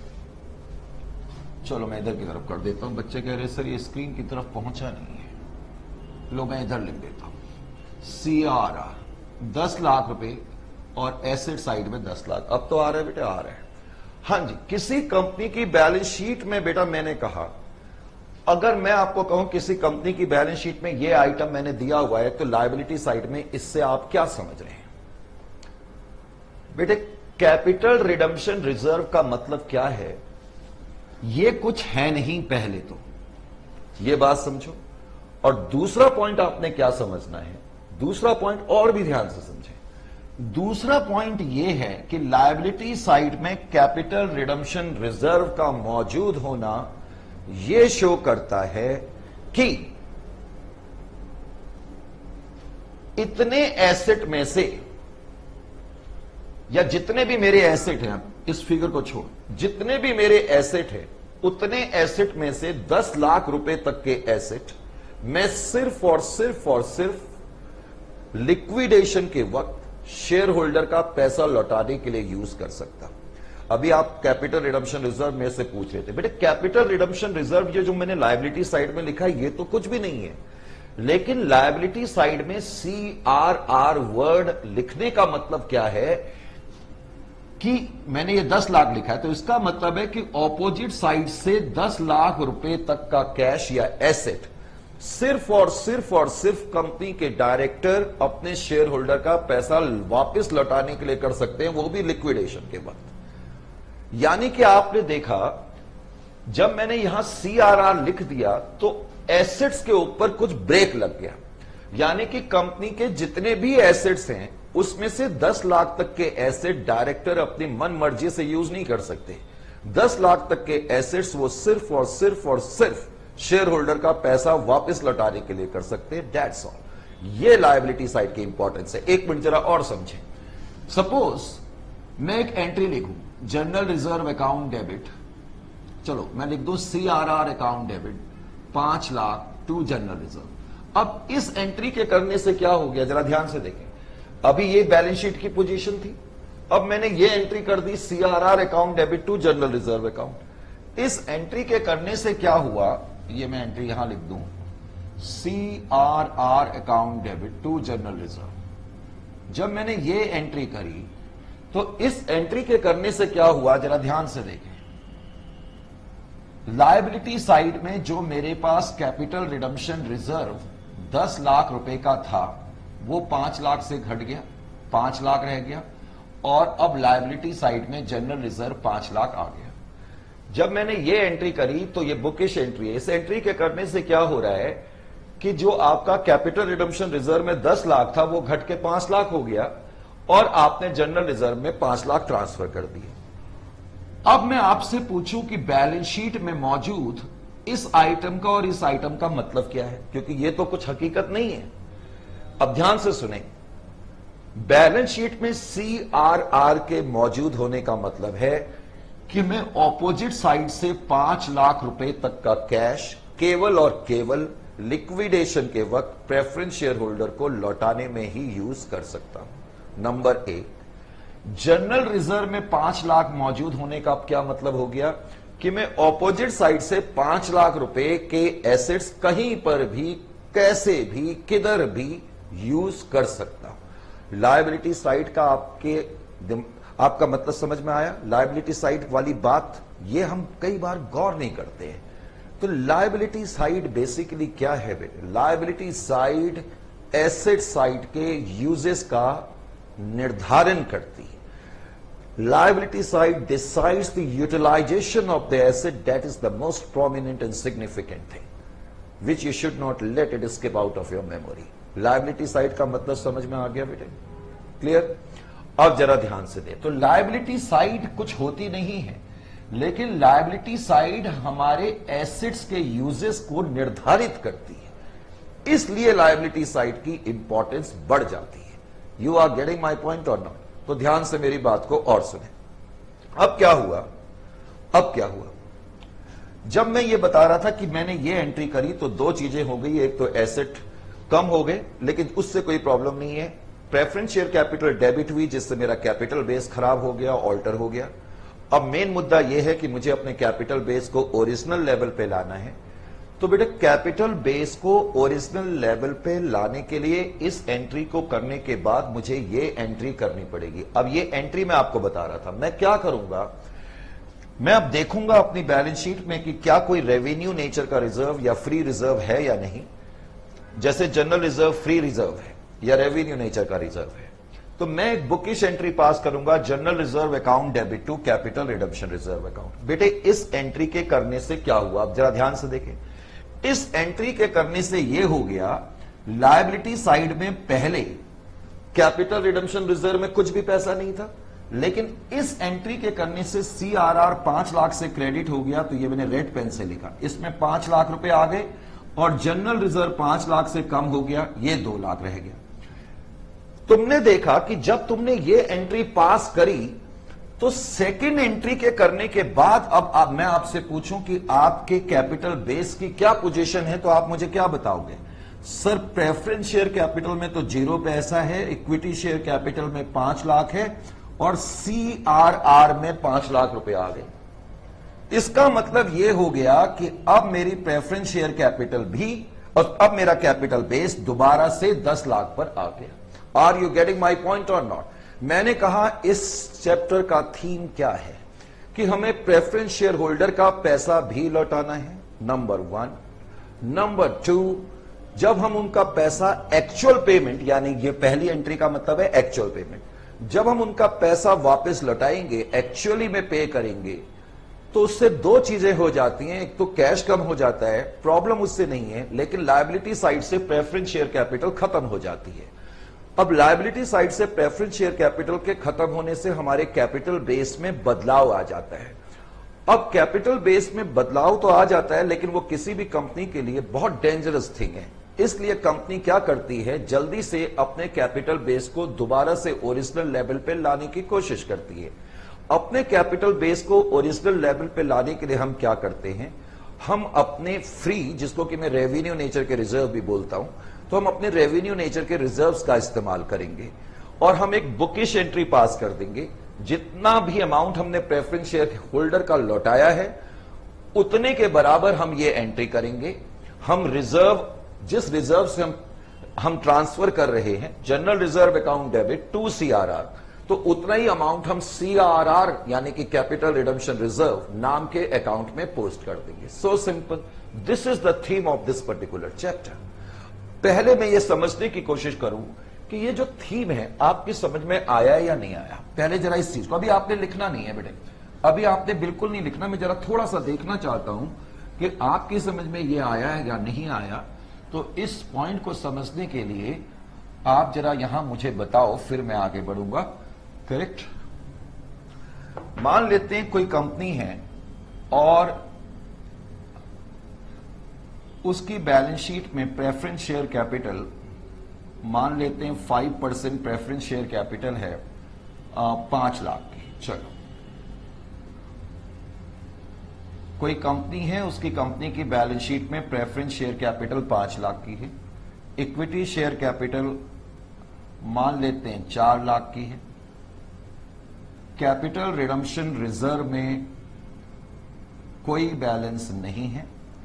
Speaker 1: चलो मैं इधर की तरफ कर देता हूं। बच्चे कह रहे सर ये स्क्रीन की तरफ पहुंचा नहीं है, लो मैं इधर लिख देता हूं। सी आर आर दस लाख रुपए और एसेट साइड में दस लाख। अब तो आ रहा है बेटा, आ रहा है। हां जी, किसी कंपनी की बैलेंस शीट में बेटा मैंने कहा, अगर मैं आपको कहूं किसी कंपनी की बैलेंस शीट में ये आइटम मैंने दिया हुआ है, तो लायबिलिटी साइड में इससे आप क्या समझ रहे हैं बेटे? कैपिटल रिडम्पशन रिजर्व का मतलब क्या है? ये कुछ है नहीं, पहले तो ये बात समझो। और दूसरा पॉइंट आपने क्या समझना है, दूसरा पॉइंट और भी ध्यान से समझें। दूसरा पॉइंट यह है कि लायबिलिटी साइड में कैपिटल रिडम्पशन रिजर्व का मौजूद होना यह शो करता है कि इतने एसेट में से, या जितने भी मेरे एसेट हैं, इस फिगर को छोड़, जितने भी मेरे एसेट हैं उतने एसेट में से दस लाख रुपए तक के एसेट मैं सिर्फ और सिर्फ और सिर्फ लिक्विडेशन के वक्त शेयर होल्डर का पैसा लौटाने के लिए यूज कर सकता। अभी आप कैपिटल रिडम्पशन रिजर्व में से पूछ रहे थे, बेटे कैपिटल रिडम्पशन रिजर्व ये जो मैंने लायबिलिटी साइड में लिखा है ये तो कुछ भी नहीं है। लेकिन लायबिलिटी साइड में सी आर आर वर्ड लिखने का मतलब क्या है कि मैंने ये दस लाख लिखा है, तो इसका मतलब है कि ऑपोजिट साइड से दस लाख रुपए तक का कैश या एसेट सिर्फ और सिर्फ और सिर्फ कंपनी के डायरेक्टर अपने शेयर होल्डर का पैसा वापस लौटाने के लिए कर सकते हैं, वो भी लिक्विडेशन के वक्त। यानी कि आपने देखा, जब मैंने यहां सीआरआर लिख दिया तो एसेट्स के ऊपर कुछ ब्रेक लग गया। यानी कि कंपनी के जितने भी एसेट्स हैं उसमें से दस लाख तक के एसेट डायरेक्टर अपनी मन मर्जी से यूज नहीं कर सकते। दस लाख तक के एसेट्स वो सिर्फ और सिर्फ और सिर्फ शेयर होल्डर का पैसा वापस लौटाने के लिए कर सकते हैं। That's all. ये लायबिलिटी साइड की इंपॉर्टेंस है। एक मिनट जरा और समझें। सपोज मैं एक एंट्री लिखूं, जनरल रिजर्व अकाउंट डेबिट, चलो मैं लिख दूं सीआरआर अकाउंट डेबिट पांच लाख टू जनरल रिजर्व। अब इस एंट्री के करने से क्या हो गया, जरा ध्यान से देखें। अभी ये बैलेंस शीट की पोजीशन थी, अब मैंने ये एंट्री कर दी CRR account debit to general reserve account. इस एंट्री के करने से क्या हुआ, ये मैं एंट्री यहां लिख दूं, CRR account debit to general reserve. जब मैंने ये एंट्री करी तो इस एंट्री के करने से क्या हुआ, जरा ध्यान से देखें। लायबिलिटी साइड में जो मेरे पास कैपिटल रिडम्पशन रिजर्व दस लाख रुपए का था वो पांच लाख से घट गया, पांच लाख रह गया, और अब लायबिलिटी साइड में जनरल रिजर्व पांच लाख आ गया। जब मैंने ये एंट्री करी तो ये बुकिश एंट्री है। इस एंट्री के करने से क्या हो रहा है कि जो आपका कैपिटल रिडम्पशन रिजर्व में दस लाख था वो घट के पांच लाख हो गया, और आपने जनरल रिजर्व में पांच लाख ट्रांसफर कर दिए। अब मैं आपसे पूछूं कि बैलेंस शीट में मौजूद इस आइटम का और इस आइटम का मतलब क्या है, क्योंकि ये तो कुछ हकीकत नहीं है। अब ध्यान से सुने, बैलेंस शीट में सीआरआर के मौजूद होने का मतलब है कि मैं ऑपोजिट साइड से पांच लाख रुपए तक का कैश केवल और केवल लिक्विडेशन के वक्त प्रेफरेंस शेयर होल्डर को लौटाने में ही यूज कर सकता हूं। नंबर एक, जनरल रिजर्व में पांच लाख मौजूद होने का अब क्या मतलब हो गया कि मैं ऑपोजिट साइड से पांच लाख रुपए के एसेट्स कहीं पर भी कैसे भी किधर भी यूज कर सकता हूं। लायबिलिटी साइड का आपके आपका मतलब समझ में आया। लायबिलिटी साइड वाली बात ये हम कई बार गौर नहीं करते हैं। तो लायबिलिटी साइड बेसिकली क्या है बेटे? लायबिलिटी साइड एसेट साइड के यूजेस का निर्धारण करती है। Liability side decides the utilization of the asset, that is the most prominent and significant thing which you should not let it skip out of your memory. Liability side का मतलब समझ में आ गया बेटे? क्लियर? अब जरा ध्यान से दे। तो लायबिलिटी साइड कुछ होती नहीं है, लेकिन लायबिलिटी साइड हमारे एसेट्स के यूजेस को निर्धारित करती है, इसलिए लायबिलिटी साइड की इंपॉर्टेंस बढ़ जाती है। You are getting my point or not? तो ध्यान से मेरी बात को और सुने। अब क्या हुआ, अब क्या हुआ, जब मैं ये बता रहा था कि मैंने ये एंट्री करी तो दो चीजें हो गई। एक तो एसेट कम हो गए, लेकिन उससे कोई प्रॉब्लम नहीं है। प्रेफरेंस शेयर कैपिटल डेबिट हुई, जिससे मेरा कैपिटल बेस खराब हो गया, ऑल्टर हो गया। अब मेन मुद्दा यह है कि मुझे अपने कैपिटल बेस को ओरिजिनल लेवल पे लाना है। तो बेटा कैपिटल बेस को ओरिजिनल लेवल पे लाने के लिए इस एंट्री को करने के बाद मुझे ये एंट्री करनी पड़ेगी। अब ये एंट्री मैं आपको बता रहा था, मैं क्या करूंगा, मैं अब देखूंगा अपनी बैलेंस शीट में कि क्या कोई रेवेन्यू नेचर का रिजर्व या फ्री रिजर्व है या नहीं। जैसे जनरल रिजर्व फ्री रिजर्व है या रेवेन्यू नेचर का रिजर्व है, तो मैं एक बुकिश एंट्री पास करूंगा, general reserve account debit to capital redemption reserve account. बेटे इस एंट्री के करने से क्या हुआ, अब जरा ध्यान से देखें। इस एंट्री के करने से यह हो गया, लायबिलिटी साइड में पहले कैपिटल रिडम्पशन रिजर्व में कुछ भी पैसा नहीं था, लेकिन इस एंट्री के करने से सीआरआर पांच लाख से क्रेडिट हो गया। तो ये मैंने रेड पेन से लिखा, इसमें पांच लाख रुपए आ गए, और जनरल रिजर्व पांच लाख से कम हो गया, ये दो लाख रह गया। तुमने देखा कि जब तुमने ये एंट्री पास करी तो सेकंड एंट्री के करने के बाद अब आप, मैं आपसे पूछूं कि आपके कैपिटल बेस की क्या पोजीशन है, तो आप मुझे क्या बताओगे? सर प्रेफरेंस शेयर कैपिटल में तो जीरो पैसा है, इक्विटी शेयर कैपिटल में पांच लाख है, और सीआरआर में पांच लाख रुपए आ गए। इसका मतलब यह हो गया कि अब मेरी प्रेफरेंस शेयर कैपिटल भी, और अब मेरा कैपिटल बेस दोबारा से दस लाख पर आ गया। Are you getting my point or not? मैंने कहा इस चैप्टर का थीम क्या है कि हमें प्रेफरेंस शेयर होल्डर का पैसा भी लौटाना है, नंबर वन। नंबर टू, जब हम उनका पैसा एक्चुअल पेमेंट, यानी ये पहली एंट्री का मतलब है एक्चुअल पेमेंट, जब हम उनका पैसा वापस लौटाएंगे, एक्चुअली में पे करेंगे, तो उससे दो चीजें हो जाती हैं। एक तो कैश कम हो जाता है, प्रॉब्लम उससे नहीं है, लेकिन लायबिलिटी साइड से प्रेफरेंस शेयर कैपिटल खत्म हो जाती है। अब लायबिलिटी साइड से प्रेफरेंस शेयर कैपिटल के खत्म होने से हमारे कैपिटल बेस में बदलाव आ जाता है। अब कैपिटल बेस में बदलाव तो आ जाता है, लेकिन वो किसी भी कंपनी के लिए बहुत डेंजरस थिंग है। इसलिए कंपनी क्या करती है, जल्दी से अपने कैपिटल बेस को दोबारा से ओरिजिनल लेवल पे लाने की कोशिश करती है। अपने कैपिटल बेस को ओरिजिनल लेवल पे लाने के लिए हम क्या करते हैं, हम अपने फ्री, जिसको कि मैं रेवेन्यू नेचर के रिजर्व भी बोलता हूं, तो हम अपने रेवेन्यू नेचर के रिजर्व्स का इस्तेमाल करेंगे और हम एक बुकिश एंट्री पास कर देंगे। जितना भी अमाउंट हमने प्रेफरेंस शेयर होल्डर का लौटाया है, उतने के बराबर हम ये एंट्री करेंगे। हम रिजर्व, जिस रिजर्व से हम हम ट्रांसफर कर रहे हैं, general reserve account debit to CRR, तो उतना ही अमाउंट हम सीआरआर यानी कि कैपिटल रिडम्पशन रिजर्व नाम के अकाउंट में पोस्ट कर देंगे। So simple, this is the theme of this particular chapter. पहले मैं ये समझने की कोशिश करूं कि ये जो थीम है आपकी समझ में आया या नहीं आया। पहले जरा इस चीज को, अभी आपने लिखना नहीं है बेटे, अभी आपने बिल्कुल नहीं लिखना। मैं जरा थोड़ा सा देखना चाहता हूं कि आपकी समझ में ये आया है या नहीं आया। तो इस पॉइंट को समझने के लिए आप जरा यहां मुझे बताओ, फिर मैं आगे बढ़ूंगा। करेक्ट। मान लेते हैं कोई कंपनी है और उसकी बैलेंस शीट में प्रेफरेंस शेयर कैपिटल, मान लेते हैं five percent preference share capital है पांच लाख की। चलो, कोई कंपनी है, उसकी कंपनी की बैलेंस शीट में प्रेफरेंस शेयर कैपिटल पांच लाख की है, इक्विटी शेयर कैपिटल मान लेते हैं चार लाख की है, कैपिटल रिडम्पशन रिजर्व में कोई बैलेंस नहीं है,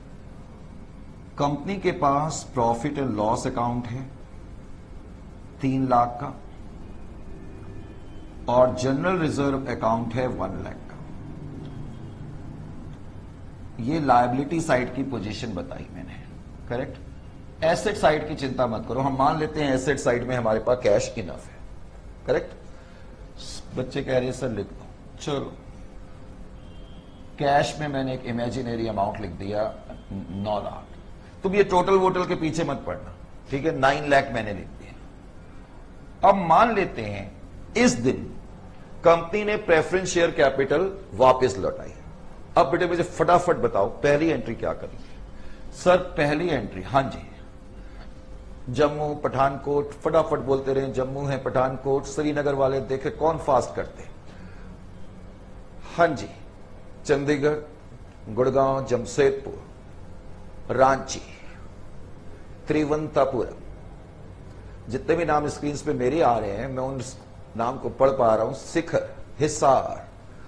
Speaker 1: कंपनी के पास प्रॉफिट एंड लॉस अकाउंट है तीन लाख का, और जनरल रिजर्व अकाउंट है वन लाख का। ये लायबिलिटी साइड की पोजीशन बताई मैंने। करेक्ट। एसेट साइड की चिंता मत करो, हम मान लेते हैं एसेट साइड में हमारे पास कैश इनफ है। करेक्ट। बच्चे कह रहे हैं सर लिख दो, चलो कैश में मैंने एक इमेजिनरी अमाउंट लिख दिया नौ लाख। तुम ये टोटल वोटल के पीछे मत पड़ना, ठीक है, नाइन लाख मैंने लिख दिया। अब मान लेते हैं इस दिन कंपनी ने प्रेफरेंस शेयर कैपिटल वापस लौटाई। अब बेटे मुझे फटाफट बताओ पहली एंट्री क्या करेंगे। सर पहली एंट्री, हां जी, जम्मू पठानकोट, फटाफट बोलते रहे, जम्मू है, पठानकोट, श्रीनगर वाले देखे कौन फास्ट करते। हां जी, चंडीगढ़, गुड़गांव, जमशेदपुर, रांची, त्रिवंतापुरम, जितने भी नाम स्क्रीन पे मेरे आ रहे हैं मैं उन नाम को पढ़ पा रहा हूं, शिखर, हिसार।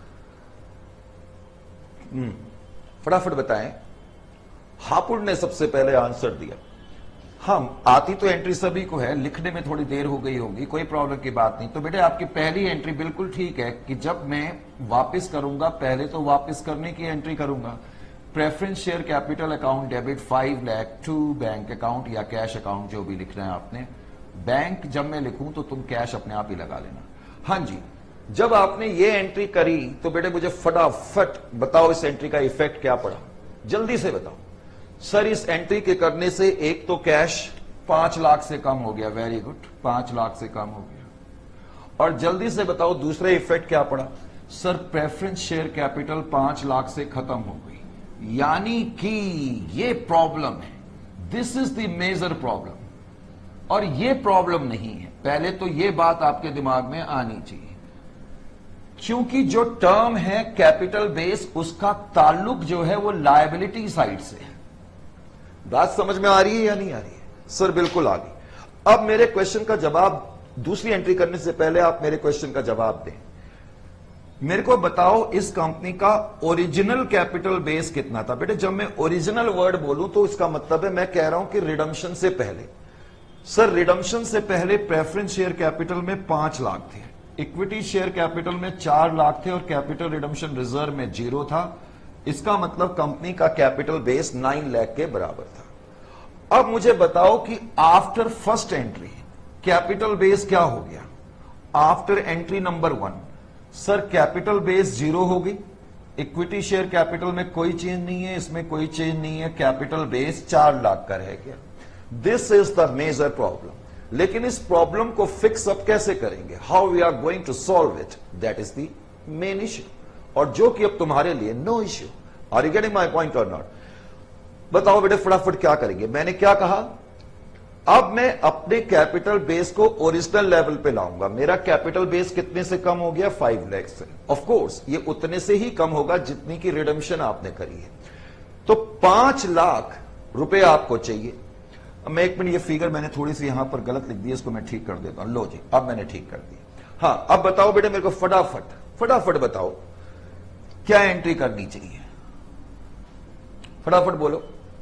Speaker 1: फटाफट बताएं। हापुड़ ने सबसे पहले आंसर दिया। हम आती तो एंट्री सभी को है, लिखने में थोड़ी देर हो गई होगी, कोई प्रॉब्लम की बात नहीं। तो बेटे आपकी पहली एंट्री बिल्कुल ठीक है कि जब मैं वापस करूंगा पहले तो वापस करने की एंट्री करूंगा। Preference share capital account debit five lakh to bank account या कैश अकाउंट जो भी लिखना है आपने। बैंक जब मैं लिखूं तो तुम कैश अपने आप ही लगा लेना। हां जी, जब आपने ये एंट्री करी तो बेटे मुझे फटाफट बताओ इस एंट्री का इफेक्ट क्या पड़ा, जल्दी से बताओ। सर इस एंट्री के करने से एक तो कैश पांच लाख से कम हो गया, वेरी गुड, पांच लाख से कम हो गया। और जल्दी से बताओ दूसरा इफेक्ट क्या पड़ा। सर प्रेफरेंस शेयर कैपिटल पांच लाख से खत्म हो गई, यानी कि ये प्रॉब्लम है, this is the major problem. और ये प्रॉब्लम नहीं है, पहले तो ये बात आपके दिमाग में आनी चाहिए, क्योंकि जो टर्म है कैपिटल बेस, उसका ताल्लुक जो है वो लायबिलिटी साइड से है। बात समझ में आ रही है या नहीं आ रही है? सर बिल्कुल आ गई। अब मेरे क्वेश्चन का जवाब, दूसरी एंट्री करने से पहले आप मेरे क्वेश्चन का जवाब दें। मेरे को बताओ इस कंपनी का ओरिजिनल कैपिटल बेस कितना था। बेटे जब मैं ओरिजिनल वर्ड बोलूं तो इसका मतलब है मैं कह रहा हूं कि रिडम्पशन से पहले। सर रिडम्पशन से पहले प्रेफरेंस शेयर कैपिटल में पांच लाख थे, इक्विटी शेयर कैपिटल में चार लाख थे और कैपिटल रिडम्पशन रिजर्व में जीरो था। इसका मतलब कंपनी का कैपिटल बेस नाइन लाख के बराबर था। अब मुझे बताओ कि after first entry capital base क्या हो गया? After entry number one, sir capital base zero होगी, इक्विटी शेयर कैपिटल में कोई चेंज नहीं है, इसमें कोई चेंज नहीं है, कैपिटल बेस चार लाख का रह गया। This is the major problem. लेकिन इस प्रॉब्लम को फिक्स अप कैसे करेंगे? How we are going to solve it, that is the main issue, और जो कि अब तुम्हारे लिए no issue. Are you getting my point or not? बताओ बेटे फटाफट क्या करेंगे। मैंने क्या कहा? अब मैं अपने कैपिटल बेस को ओरिजिनल लेवल पे लाऊंगा। मेरा कैपिटल बेस कितने से कम हो गया? फाइव लाख से। ऑफ कोर्स ये उतने से ही कम होगा जितनी की रिडम्पशन आपने करी है। तो पांच लाख रुपए आपको चाहिए। अब मैं एक मिनट, ये फिगर मैंने थोड़ी सी यहां पर गलत लिख दी है, इसको मैं ठीक कर देता हूं। लो जी, अब मैंने ठीक कर दिया। हाँ, अब बताओ बेटे मेरे को फटाफट फटाफट बताओ क्या एंट्री करनी चाहिए? फटाफट बोलो।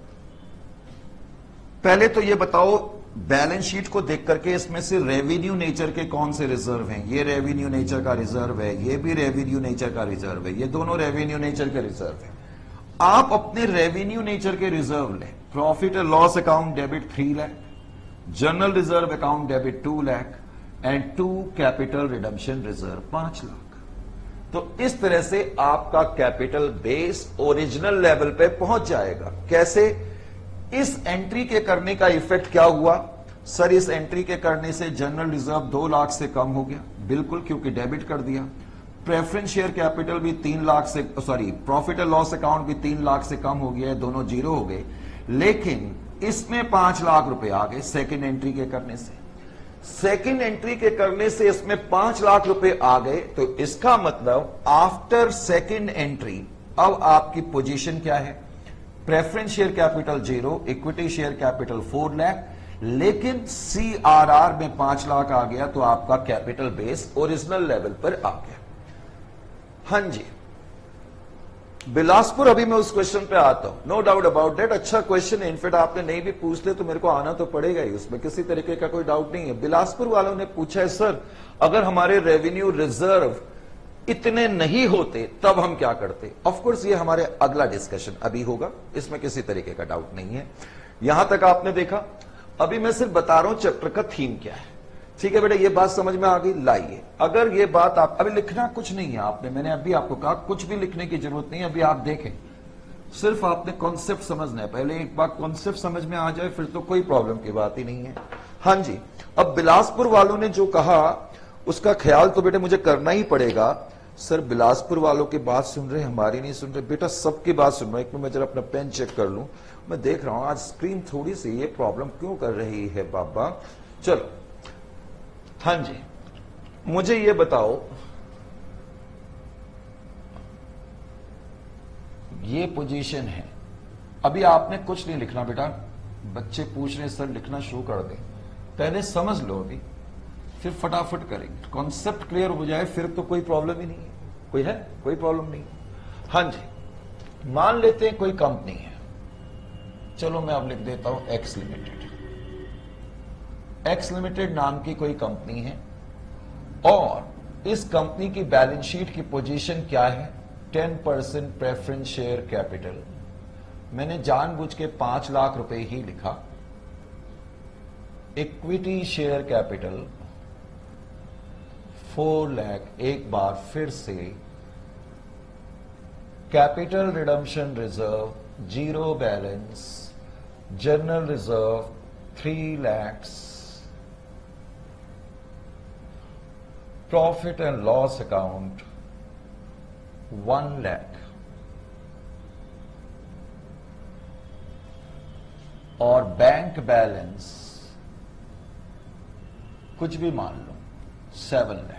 Speaker 1: पहले तो ये बताओ बैलेंस शीट को देख करके इसमें से रेवेन्यू नेचर के कौन से रिजर्व हैं? ये रेवेन्यू नेचर का रिजर्व है, ये भी रेवेन्यू नेचर का रिजर्व है, ये दोनों रेवेन्यू नेचर के रिजर्व है। आप अपने रेवेन्यू नेचर के रिजर्व लें। Profit and loss account debit three lakh, general reserve account debit two lakh and to capital redemption reserve पांच लाख। तो इस तरह से आपका कैपिटल बेस ओरिजिनल लेवल पे पहुंच जाएगा। कैसे? इस एंट्री के करने का इफेक्ट क्या हुआ? सर इस एंट्री के करने से जनरल रिजर्व दो लाख से कम हो गया, बिल्कुल, क्योंकि डेबिट कर दिया। प्रेफरेंस शेयर कैपिटल भी तीन लाख से, sorry profit and loss account भी तीन लाख से कम हो गया है, दोनों जीरो हो गए। लेकिन इसमें पांच लाख रुपए आ गए सेकेंड एंट्री के करने से। सेकेंड एंट्री के करने से इसमें पांच लाख रुपए आ गए। तो इसका मतलब आफ्टर सेकेंड एंट्री अब आपकी पोजीशन क्या है? Preference share capital zero, equity share capital four lakh, लेकिन सीआरआर में पांच लाख आ गया, तो आपका कैपिटल बेस ओरिजिनल लेवल पर आ गया। हां जी, बिलासपुर, अभी मैं उस क्वेश्चन पे आता हूं, नो डाउट अबाउट दैट। अच्छा क्वेश्चन है, इनफेक्ट आपने नहीं भी पूछ ले तो मेरे को आना तो पड़ेगा ही, उसमें किसी तरीके का कोई डाउट नहीं है। बिलासपुर वालों ने पूछा है, सर अगर हमारे रेवेन्यू रिजर्व इतने नहीं होते तब हम क्या करते? ऑफ कोर्स ये हमारे अगला डिस्कशन अभी होगा, इसमें किसी तरीके का डाउट नहीं है। यहां तक आपने देखा। अभी मैं सिर्फ बता रहा हूं चैप्टर का थीम क्या है। ठीक है बेटा, ये बात समझ में आ गई? लाइए, अगर ये बात आप अभी लिखना कुछ नहीं है आपने, मैंने अभी आपको कहा कुछ भी लिखने की जरूरत नहीं है। अभी आप देखें, सिर्फ आपने कॉन्सेप्ट समझना है। पहले एक बार कॉन्सेप्ट समझ में आ जाए फिर तो कोई प्रॉब्लम की बात ही नहीं है। हां जी, अब बिलासपुर वालों ने जो कहा उसका ख्याल तो बेटे मुझे करना ही पड़ेगा। सर बिलासपुर वालों की बात सुन रहे, हमारी नहीं सुन रहे? बेटा सबकी बात सुन रहा हूं। एक मिनट मैं जरा अपना पेन चेक कर लूं। मैं देख रहा हूं आज स्क्रीन थोड़ी सी ये प्रॉब्लम क्यों कर रही है बाबा। चलो, हां जी, मुझे ये बताओ, ये पोजीशन है। अभी आपने कुछ नहीं लिखना बेटा, बच्चे पूछ रहे सर लिखना शुरू कर दें, पहले समझ लो, अभी फिर फटाफट करेंगे। कॉन्सेप्ट क्लियर हो जाए फिर तो कोई प्रॉब्लम ही नहीं है। कोई है? कोई प्रॉब्लम नहीं। हां जी, मान लेते हैं कोई कंपनी है, चलो मैं अब लिख देता हूं एक्स लिमिटेड। एक्स लिमिटेड नाम की कोई कंपनी है और इस कंपनी की बैलेंस शीट की पोजीशन क्या है? Ten percent preference share capital. मैंने जानबूझ के पांच लाख रुपए ही लिखा। Equity share capital four lakh. एक बार फिर से, capital redemption reserve zero balance, general reserve three lakhs, profit and loss account one lakh और बैंक बैलेंस कुछ भी मान लो सेवन लाख।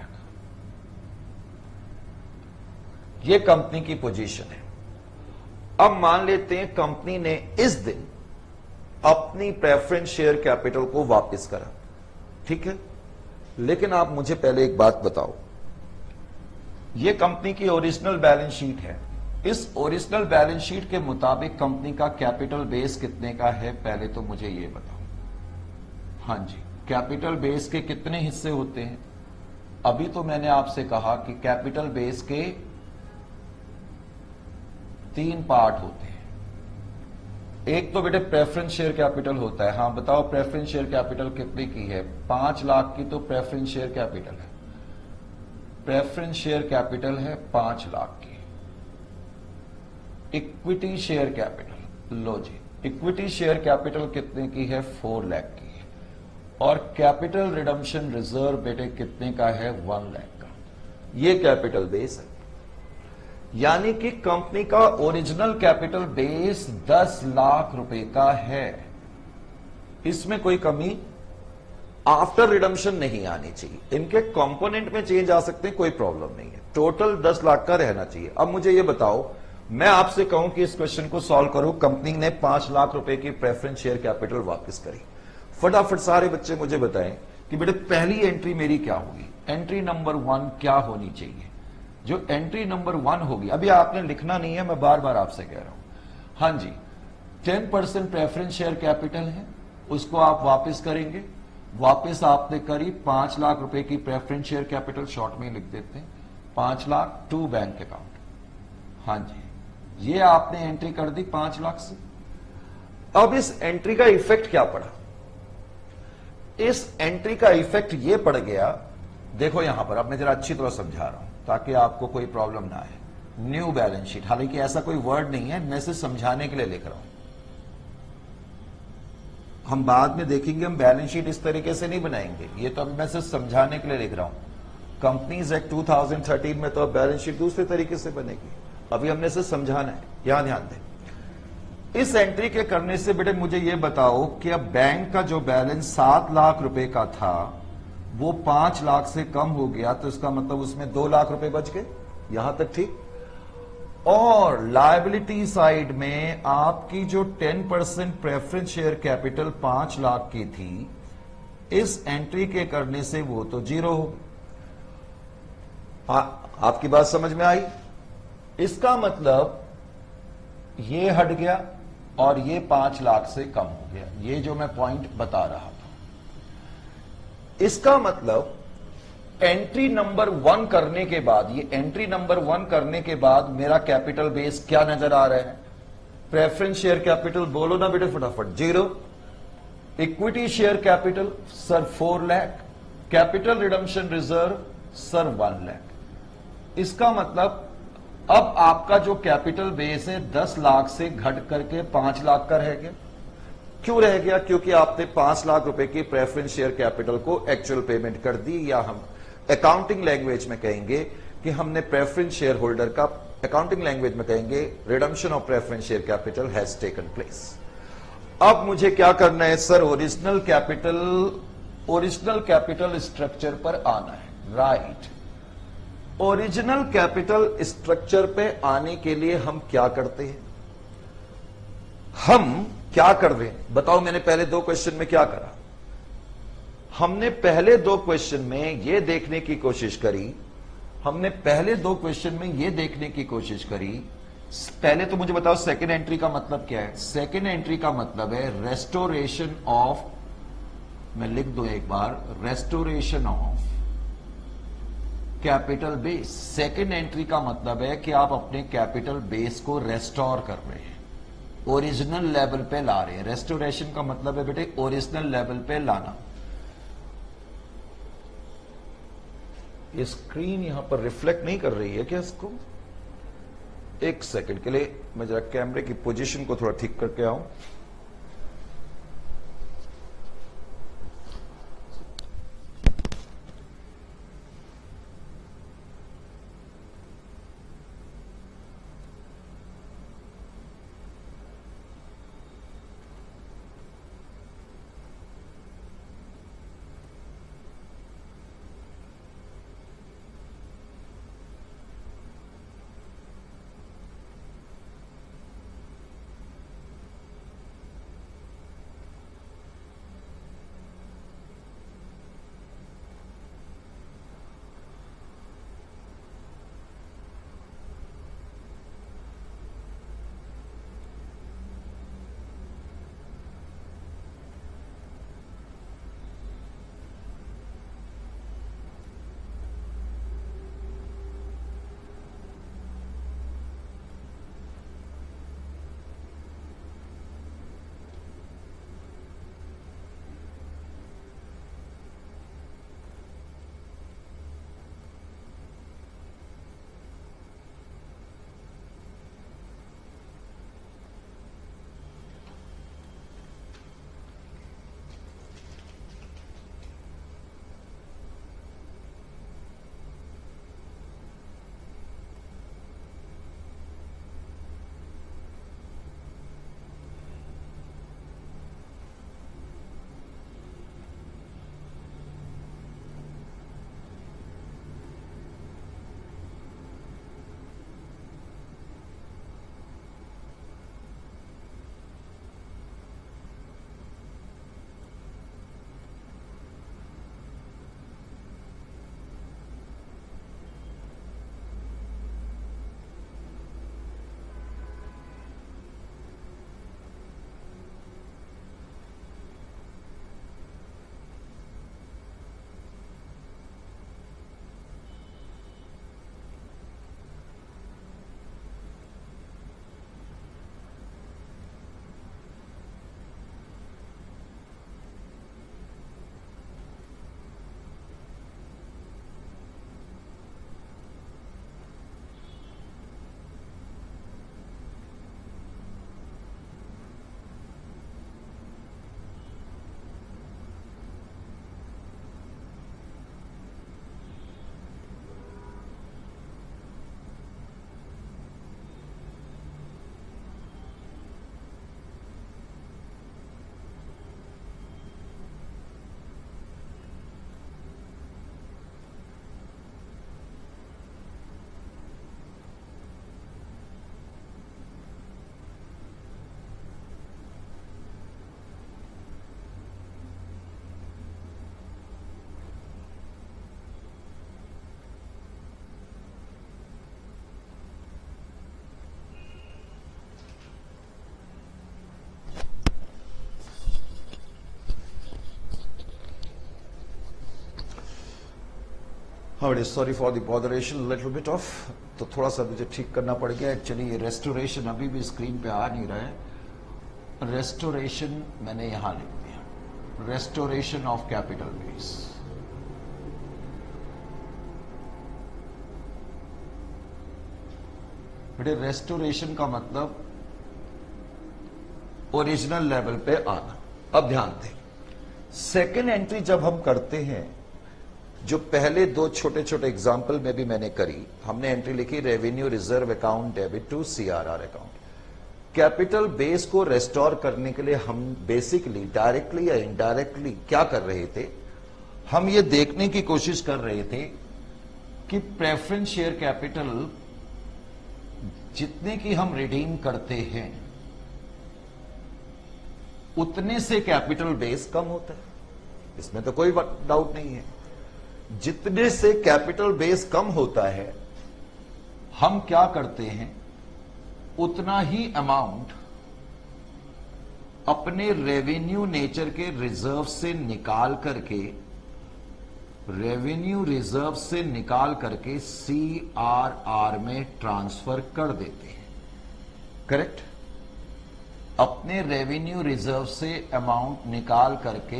Speaker 1: ये कंपनी की पोजीशन है। अब मान लेते हैं कंपनी ने इस दिन अपनी प्रेफरेंस शेयर कैपिटल को वापस करा, ठीक है। लेकिन आप मुझे पहले एक बात बताओ, यह कंपनी की ओरिजिनल बैलेंस शीट है। इस ओरिजिनल बैलेंस शीट के मुताबिक कंपनी का कैपिटल बेस कितने का है? पहले तो मुझे यह बताओ। हां जी, कैपिटल बेस के कितने हिस्से होते हैं? अभी तो मैंने आपसे कहा कि कैपिटल बेस के तीन पार्ट होते हैं। एक तो बेटे प्रेफरेंस शेयर कैपिटल होता है। हाँ बताओ, प्रेफरेंस शेयर कैपिटल कितने की है? पांच लाख की तो प्रेफरेंस शेयर कैपिटल है। प्रेफरेंस शेयर कैपिटल है पांच लाख की। इक्विटी शेयर कैपिटल, लो जी, इक्विटी शेयर कैपिटल कितने की है? फोर लाख की है। और कैपिटल रिडम्पशन रिजर्व बेटे कितने का है? वन लाख का। ये कैपिटल बेस है, यानी कि कंपनी का ओरिजिनल कैपिटल बेस दस लाख रुपए का है। इसमें कोई कमी आफ्टर रिडम्पशन नहीं आनी चाहिए। इनके कंपोनेंट में चेंज आ सकते हैं, कोई प्रॉब्लम नहीं है। टोटल दस लाख का रहना चाहिए। अब मुझे यह बताओ, मैं आपसे कहूं कि इस क्वेश्चन को सॉल्व करो। कंपनी ने पांच लाख रुपए की प्रेफरेंस शेयर कैपिटल वापस करी। फटाफट सारे बच्चे मुझे बताएं कि बेटे पहली एंट्री मेरी क्या होगी? एंट्री नंबर वन क्या होनी चाहिए? जो एंट्री नंबर वन होगी, अभी आपने लिखना नहीं है, मैं बार बार आपसे कह रहा हूं। हां जी, ten percent preference share capital है, उसको आप वापस करेंगे। वापस आपने करी पांच लाख रुपए की प्रेफरेंस शेयर कैपिटल, शॉर्ट में लिख देते हैं पांच लाख टू बैंक अकाउंट। हां जी, ये आपने एंट्री कर दी पांच लाख से। अब इस एंट्री का इफेक्ट क्या पड़ा? इस एंट्री का इफेक्ट ये पड़ गया, देखो यहां पर, अब मैं जरा अच्छी तरह समझा रहा हूं ताकि आपको कोई प्रॉब्लम ना आए। न्यू बैलेंस शीट, हालांकि ऐसा कोई वर्ड नहीं है, मैं सिर्फ समझाने के लिए लिख रहा हूं। हम बाद में देखेंगे, हम बैलेंस शीट इस तरीके से नहीं बनाएंगे, ये तो अभी मैं सिर्फ समझाने के लिए लिख रहा हूं। Companies act two thousand thirteen में तो अब बैलेंस शीट दूसरे तरीके से बनेगी, अभी हमने सिर्फ समझाना है। यहां ध्यान दें, इस एंट्री के करने से बेटे मुझे यह बताओ कि अब बैंक का जो बैलेंस सात लाख रुपए का था वो पांच लाख से कम हो गया, तो इसका मतलब उसमें दो लाख रुपए बच गए। यहां तक ठीक। और लायबिलिटी साइड में आपकी जो ten percent preference share capital पांच लाख की थी, इस एंट्री के करने से वो तो जीरो हो गई। आपकी बात समझ में आई? इसका मतलब ये हट गया और ये पांच लाख से कम हो गया, ये जो मैं पॉइंट बता रहा था। इसका मतलब एंट्री नंबर वन करने के बाद, ये एंट्री नंबर वन करने के बाद मेरा कैपिटल बेस क्या नजर आ रहा है? प्रेफरेंस शेयर कैपिटल, बोलो ना बेटे फटाफट, zero. Equity share capital sir four lakh, capital redemption reserve sir one lakh. इसका मतलब अब आपका जो कैपिटल बेस है दस लाख से घट करके पांच लाख का रह गया। क्यों रह गया? क्योंकि आपने पांच लाख रुपए की प्रेफरेंस शेयर कैपिटल को एक्चुअल पेमेंट कर दी, या हम अकाउंटिंग लैंग्वेज में कहेंगे कि हमने प्रेफरेंस शेयर होल्डर का, अकाउंटिंग लैंग्वेज में कहेंगे redemption of preference share capital has taken place. अब मुझे क्या करना है sir? Original capital, original capital structure पर आना है, राइट। ओरिजिनल कैपिटल स्ट्रक्चर पे आने के लिए हम क्या करते हैं? हम क्या कर रहे हैं बताओ? मैंने पहले दो क्वेश्चन में क्या करा? हमने पहले दो क्वेश्चन में यह देखने की कोशिश करी, हमने पहले दो क्वेश्चन में यह देखने की कोशिश करी। पहले तो मुझे बताओ सेकेंड एंट्री का मतलब क्या है? सेकेंड एंट्री का मतलब है रेस्टोरेशन ऑफ, मैं लिख दूं एक बार, restoration of capital base. Second entry का मतलब है कि आप अपने कैपिटल बेस को रेस्टोर कर रहे हैं, ओरिजिनल लेवल पे ला रहे हैं। रेस्टोरेशन का मतलब है बेटे ओरिजिनल लेवल पे लाना। ये स्क्रीन यहां पर रिफ्लेक्ट नहीं कर रही है क्या इसको? एक सेकंड के लिए मैं जरा कैमरे की पोजीशन को थोड़ा ठीक करके आऊं। हाँ बेटे, sorry for the botheration, little bit of, तो थोड़ा सा मुझे ठीक करना पड़ गया। एक्चुअली ये रेस्टोरेशन अभी भी स्क्रीन पे आ नहीं रहा है। रेस्टोरेशन मैंने यहां लिख दिया, रेस्टोरेशन ऑफ कैपिटल बेस। बेटे रेस्टोरेशन का मतलब ओरिजिनल लेवल पे आना। अब ध्यान दें, सेकेंड एंट्री जब हम करते हैं, जो पहले दो छोटे छोटे एग्जाम्पल में भी मैंने करी, हमने एंट्री लिखी revenue reserve account debit to CRR account. Capital base को रेस्टोर करने के लिए हम बेसिकली डायरेक्टली या इनडायरेक्टली क्या कर रहे थे, हम ये देखने की कोशिश कर रहे थे कि प्रेफरेंस शेयर कैपिटल जितने की हम रिडीम करते हैं उतने से कैपिटल बेस कम होता है, इसमें तो कोई डाउट नहीं है। जितने से कैपिटल बेस कम होता है, हम क्या करते हैं, उतना ही अमाउंट अपने रेवेन्यू नेचर के रिजर्व से निकाल करके रेवेन्यू रिजर्व से निकाल करके सी आर आर में ट्रांसफर कर देते हैं। करेक्ट? अपने रेवेन्यू रिजर्व से अमाउंट निकाल करके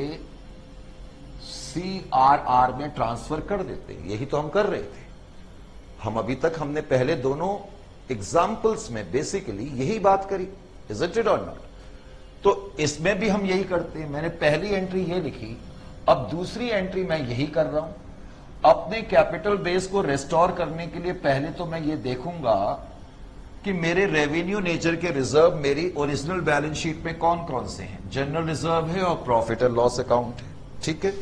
Speaker 1: सी आर आर में ट्रांसफर कर देते हैं। यही तो हम कर रहे थे। हम अभी तक हमने पहले दोनों एग्जाम्पल्स में बेसिकली यही बात करी, इजंट इट और नॉट? तो इसमें भी हम यही करते हैं। मैंने पहली एंट्री ये लिखी, अब दूसरी एंट्री मैं यही कर रहा हूं। अपने कैपिटल बेस को रेस्टोर करने के लिए पहले तो मैं ये देखूंगा कि मेरे रेवेन्यू नेचर के रिजर्व मेरी ओरिजिनल बैलेंस शीट में कौन कौन से हैं। जनरल रिजर्व है और प्रॉफिट एंड लॉस अकाउंट है। ठीक है,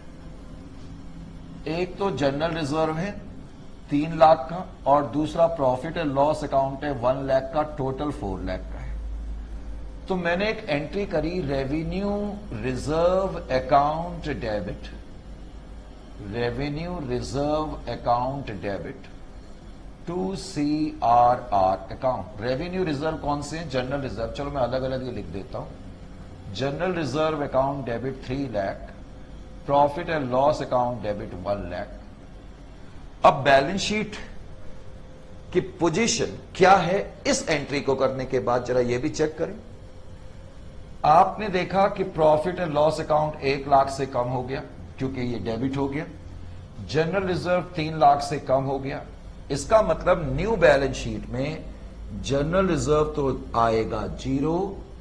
Speaker 1: एक तो जनरल रिजर्व है तीन लाख का और दूसरा प्रॉफिट एंड लॉस अकाउंट है वन लाख का, टोटल फोर लाख का है। तो मैंने एक एंट्री करी, revenue reserve account debit, revenue reserve account debit to C R R account. Revenue reserve कौन से हैं? General reserve. चलो मैं अलग अलग ही लिख देता हूं। General reserve account debit three lakh, profit and loss account debit one lakh. अब बैलेंस शीट की पोजीशन क्या है इस एंट्री को करने के बाद, जरा यह भी चेक करें। आपने देखा कि प्रॉफिट एंड लॉस अकाउंट एक लाख से कम हो गया क्योंकि ये डेबिट हो गया। जनरल रिजर्व तीन लाख से कम हो गया। इसका मतलब न्यू बैलेंस शीट में जनरल रिजर्व तो आएगा zero,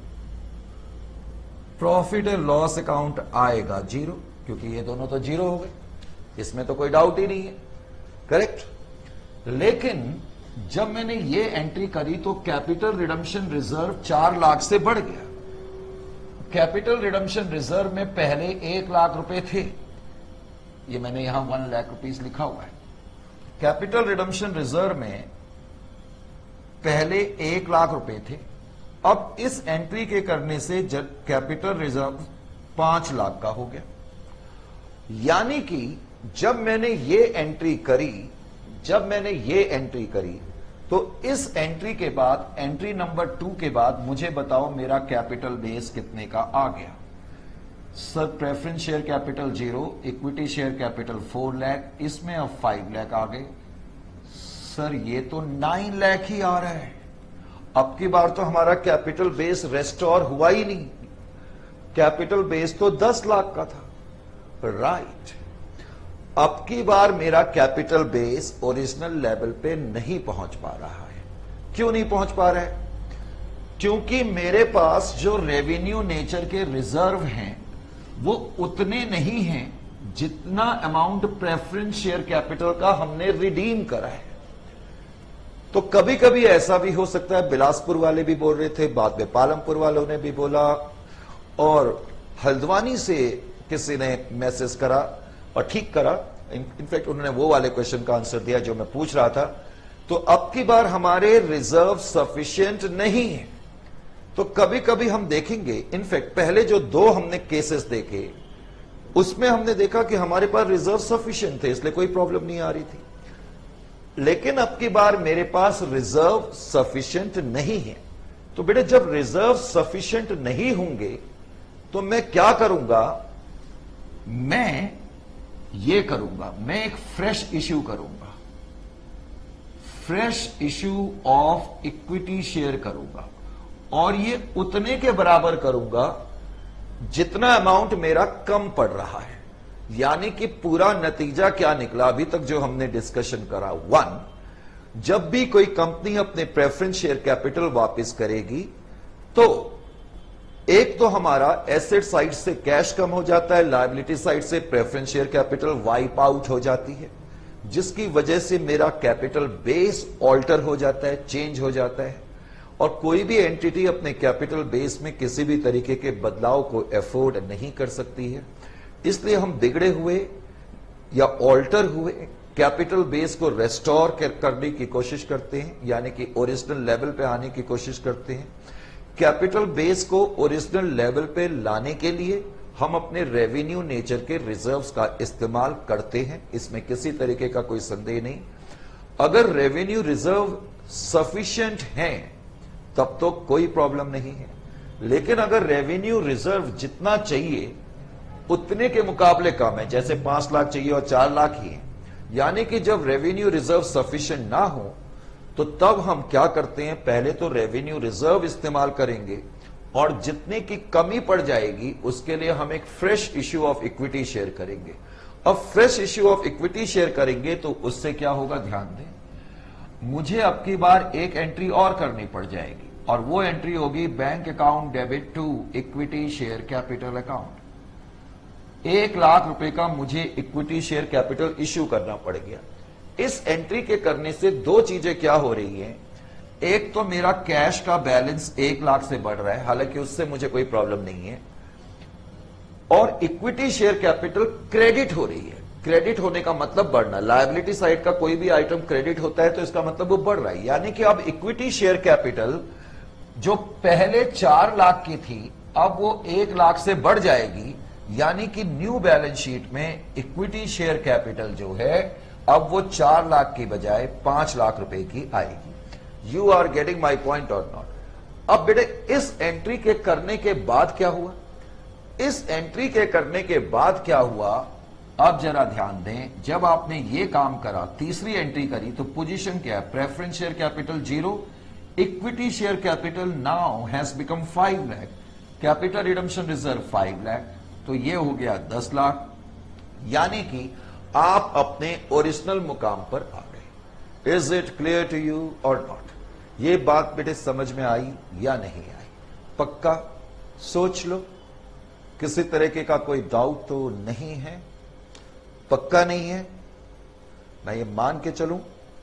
Speaker 1: profit and loss account आएगा जीरो, क्योंकि ये दोनों तो जीरो हो गए, इसमें तो कोई डाउट ही नहीं है। करेक्ट? लेकिन जब मैंने ये एंट्री करी तो कैपिटल रिडम्पशन रिजर्व चार लाख से बढ़ गया। कैपिटल रिडम्पशन रिजर्व में पहले एक लाख रुपए थे, ये मैंने यहां वन लाख रुपीस लिखा हुआ है। कैपिटल रिडम्पशन रिजर्व में पहले एक लाख रुपए थे, अब इस एंट्री के करने से कैपिटल रिजर्व पांच लाख का हो गया। यानी कि जब मैंने ये एंट्री करी जब मैंने ये एंट्री करी तो इस एंट्री के बाद, एंट्री नंबर टू के बाद मुझे बताओ मेरा कैपिटल बेस कितने का आ गया। Sir preference share capital zero, equity share capital four lakh, इसमें अब फाइव लाख आ गए। सर ये तो नाइन लाख ही आ रहा है। अब की बार तो हमारा कैपिटल बेस रेस्टोर हुआ ही नहीं, कैपिटल बेस तो दस लाख का था। राइट, अब की बार मेरा कैपिटल बेस ओरिजिनल लेवल पे नहीं पहुंच पा रहा है। क्यों नहीं पहुंच पा रहा है? क्योंकि मेरे पास जो रेवेन्यू नेचर के रिजर्व हैं वो उतने नहीं हैं जितना अमाउंट प्रेफरेंस शेयर कैपिटल का हमने रिडीम करा है। तो कभी कभी ऐसा भी हो सकता है, बिलासपुर वाले भी बोल रहे थे, बाद में पालमपुर वालों ने भी बोला, और हल्द्वानी से किसी ने मैसेज करा और ठीक करा। इनफैक्ट उन्होंने वो वाले क्वेश्चन का आंसर दिया जो मैं पूछ रहा था। तो अब की बार हमारे रिजर्व सफिशिएंट नहीं है। तो कभी कभी हम देखेंगे, इनफैक्ट पहले जो दो हमने केसेस देखे उसमें हमने देखा कि हमारे पास रिजर्व सफिशिएंट थे, इसलिए कोई प्रॉब्लम नहीं आ रही थी। लेकिन अब की बार मेरे पास रिजर्व सफिशिएंट नहीं है। तो बेटे जब रिजर्व सफिशिएंट नहीं होंगे तो मैं क्या करूंगा, मैं ये करूंगा, मैं एक फ्रेश इश्यू करूंगा, fresh issue of equity share करूंगा और ये उतने के बराबर करूंगा जितना अमाउंट मेरा कम पड़ रहा है। यानी कि पूरा नतीजा क्या निकला अभी तक जो हमने डिस्कशन करा, वन, जब भी कोई कंपनी अपने प्रेफरेंस शेयर कैपिटल वापस करेगी तो एक तो हमारा एसेट साइड से कैश कम हो जाता है, लायबिलिटी साइड से preference share capital wipe out हो जाती है, जिसकी वजह से मेरा कैपिटल बेस ऑल्टर हो जाता है, चेंज हो जाता है और कोई भी एंटिटी अपने कैपिटल बेस में किसी भी तरीके के बदलाव को एफोर्ड नहीं कर सकती है। इसलिए हम बिगड़े हुए या ऑल्टर हुए कैपिटल बेस को रेस्टोर करने की कोशिश करते हैं, यानी कि ओरिजिनल लेवल पे आने की कोशिश करते हैं। कैपिटल बेस को ओरिजिनल लेवल पे लाने के लिए हम अपने रेवेन्यू नेचर के रिजर्व्स का इस्तेमाल करते हैं, इसमें किसी तरीके का कोई संदेह नहीं। अगर रेवेन्यू रिजर्व सफिशिएंट हैं तब तो कोई प्रॉब्लम नहीं है, लेकिन अगर रेवेन्यू रिजर्व जितना चाहिए उतने के मुकाबले कम है, जैसे पांच लाख चाहिए और चार लाख ही है, यानी कि जब रेवेन्यू रिजर्व सफिशिएंट ना हो तो तब हम क्या करते हैं, पहले तो रेवेन्यू रिजर्व इस्तेमाल करेंगे और जितने की कमी पड़ जाएगी उसके लिए हम एक fresh issue of equity share करेंगे। अब fresh issue of equity share करेंगे तो उससे क्या होगा, ध्यान दें, मुझे अब की बार एक एंट्री और करनी पड़ जाएगी और वो एंट्री होगी bank account debit to equity share capital account. एक लाख रुपए का मुझे इक्विटी शेयर कैपिटल इश्यू करना पड़ गया। इस एंट्री के करने से दो चीजें क्या हो रही हैं, एक तो मेरा कैश का बैलेंस एक लाख से बढ़ रहा है, हालांकि उससे मुझे कोई प्रॉब्लम नहीं है, और इक्विटी शेयर कैपिटल क्रेडिट हो रही है। क्रेडिट होने का मतलब बढ़ना, लायबिलिटी साइड का कोई भी आइटम क्रेडिट होता है तो इसका मतलब वो बढ़ रहा है, यानी कि अब इक्विटी शेयर कैपिटल जो पहले चार लाख की थी अब वो एक लाख से बढ़ जाएगी, यानी कि न्यू बैलेंस शीट में इक्विटी शेयर कैपिटल जो है अब वो चार लाख की बजाय पांच लाख रुपए की आएगी। You are getting my point or not. अब बेटे इस एंट्री के करने के बाद क्या हुआ, इस एंट्री के करने के बाद क्या हुआ, अब जरा ध्यान दें, जब आपने ये काम करा, तीसरी एंट्री करी, तो पोजीशन क्या है, preference share capital zero, equity share capital now has become five lakh, capital redemption reserve five lakh, तो ये हो गया दस लाख, यानी कि आप अपने ओरिजिनल मुकाम पर आ गए। Is it clear to you or not? ये बात बेटे समझ में आई या नहीं आई? पक्का सोच लो, किसी तरीके का कोई डाउट तो नहीं है? पक्का नहीं है? मैं ये मान के चलूं?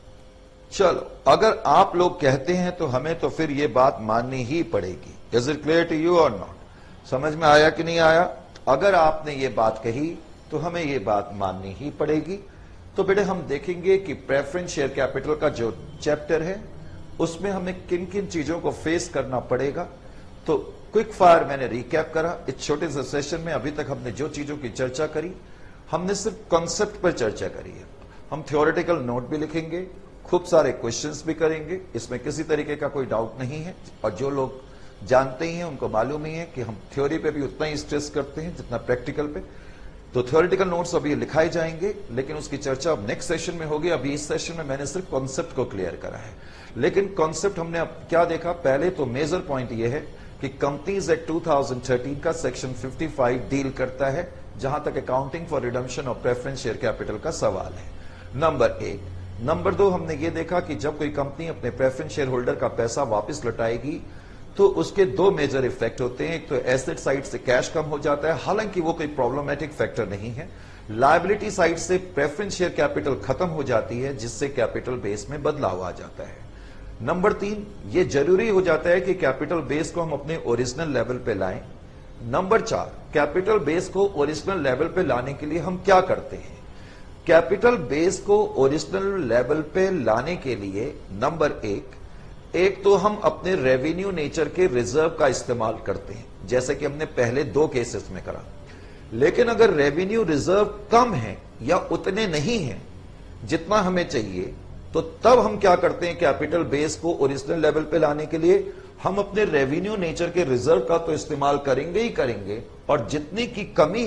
Speaker 1: चलो, अगर आप लोग कहते हैं तो हमें तो फिर ये बात माननी ही पड़ेगी। Is it clear to you or not? समझ में आया कि नहीं आया? अगर आपने ये बात कही तो हमें ये बात माननी ही पड़ेगी। तो बेटे हम देखेंगे कि प्रेफरेंस शेयर कैपिटल का जो चैप्टर है उसमें हमें किन किन चीजों को फेस करना पड़ेगा। तो क्विक फायर मैंने रिकैप करा इस छोटे से सेशन में। अभी तक हमने जो चीजों की चर्चा करी, हमने सिर्फ कॉन्सेप्ट पर चर्चा करी है। हम थ्योरेटिकल नोट भी लिखेंगे, खूब सारे क्वेश्चंस भी करेंगे, इसमें किसी तरीके का कोई डाउट नहीं है। और जो लोग जानते ही हैं उनको मालूम ही है कि हम थ्योरी पे भी उतना ही स्ट्रेस करते हैं जितना प्रैक्टिकल पे। तो थ्योरेटिकल नोट्स अभी लिखाए जाएंगे, लेकिन उसकी चर्चा अब नेक्स्ट सेशन में होगी। अभी इस सेशन में मैंने सिर्फ कॉन्सेप्ट को क्लियर करा है। लेकिन कॉन्सेप्ट हमने अब क्या देखा, पहले तो मेजर पॉइंट यह है कि companies act two thousand thirteen का सेक्शन फिफ्टी फाइव डील करता है जहां तक accounting for redemption of preference share capital का सवाल है। नंबर एक। नंबर दो, हमने ये देखा कि जब कोई कंपनी अपने प्रेफरेंस शेयर होल्डर का पैसा वापस लौटाएगी तो उसके दो मेजर इफेक्ट होते हैं। एक तो एसेट साइड से कैश कम हो जाता है, हालांकि वो कोई प्रॉब्लमेटिक फैक्टर नहीं है। लायबिलिटी साइड से प्रेफरेंस शेयर कैपिटल खत्म हो जाती है, जिससे कैपिटल बेस में बदलाव आ जाता है। नंबर तीन, ये जरूरी हो जाता है कि कैपिटल बेस को हम अपने ओरिजिनल लेवल पे लाएं। नंबर चार, कैपिटल बेस को ओरिजिनल लेवल पे लाने के लिए हम क्या करते हैं? कैपिटल बेस को ओरिजिनल लेवल पे लाने के लिए नंबर एक, एक तो हम अपने रेवेन्यू नेचर के रिजर्व का इस्तेमाल करते हैं, जैसे कि हमने पहले दो केसेस में करा। लेकिन अगर रेवेन्यू रिजर्व कम है या उतने नहीं है जितना हमें चाहिए, तो तब हम क्या करते हैं? कैपिटल बेस को ओरिजिनल लेवल पे लाने के लिए हम अपने रेवेन्यू नेचर के रिजर्व का तो इस्तेमाल करेंगे ही करेंगे, और जितनी की कमी है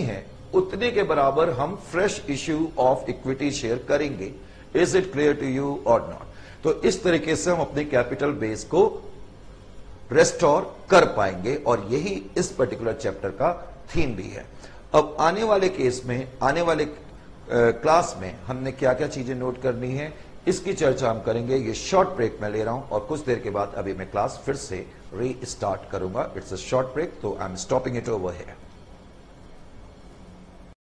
Speaker 1: उतने के बराबर हम fresh issue of equity share करेंगे। Is it clear to you or not? तो इस तरीके से हम अपने कैपिटल बेस को रेस्टोर कर पाएंगे और यही इस पर्टिकुलर चैप्टर का थीम भी है। अब आने वाले केस में, आने वाले क्लास में हमने क्या क्या चीजें नोट करनी है, इसकी चर्चा हम करेंगे। ये शॉर्ट ब्रेक मैं ले रहा हूं और कुछ देर के बाद अभी मैं क्लास फिर से री स्टार्ट करूंगा। इट्स अ शॉर्ट ब्रेक, तो I am stopping it over here.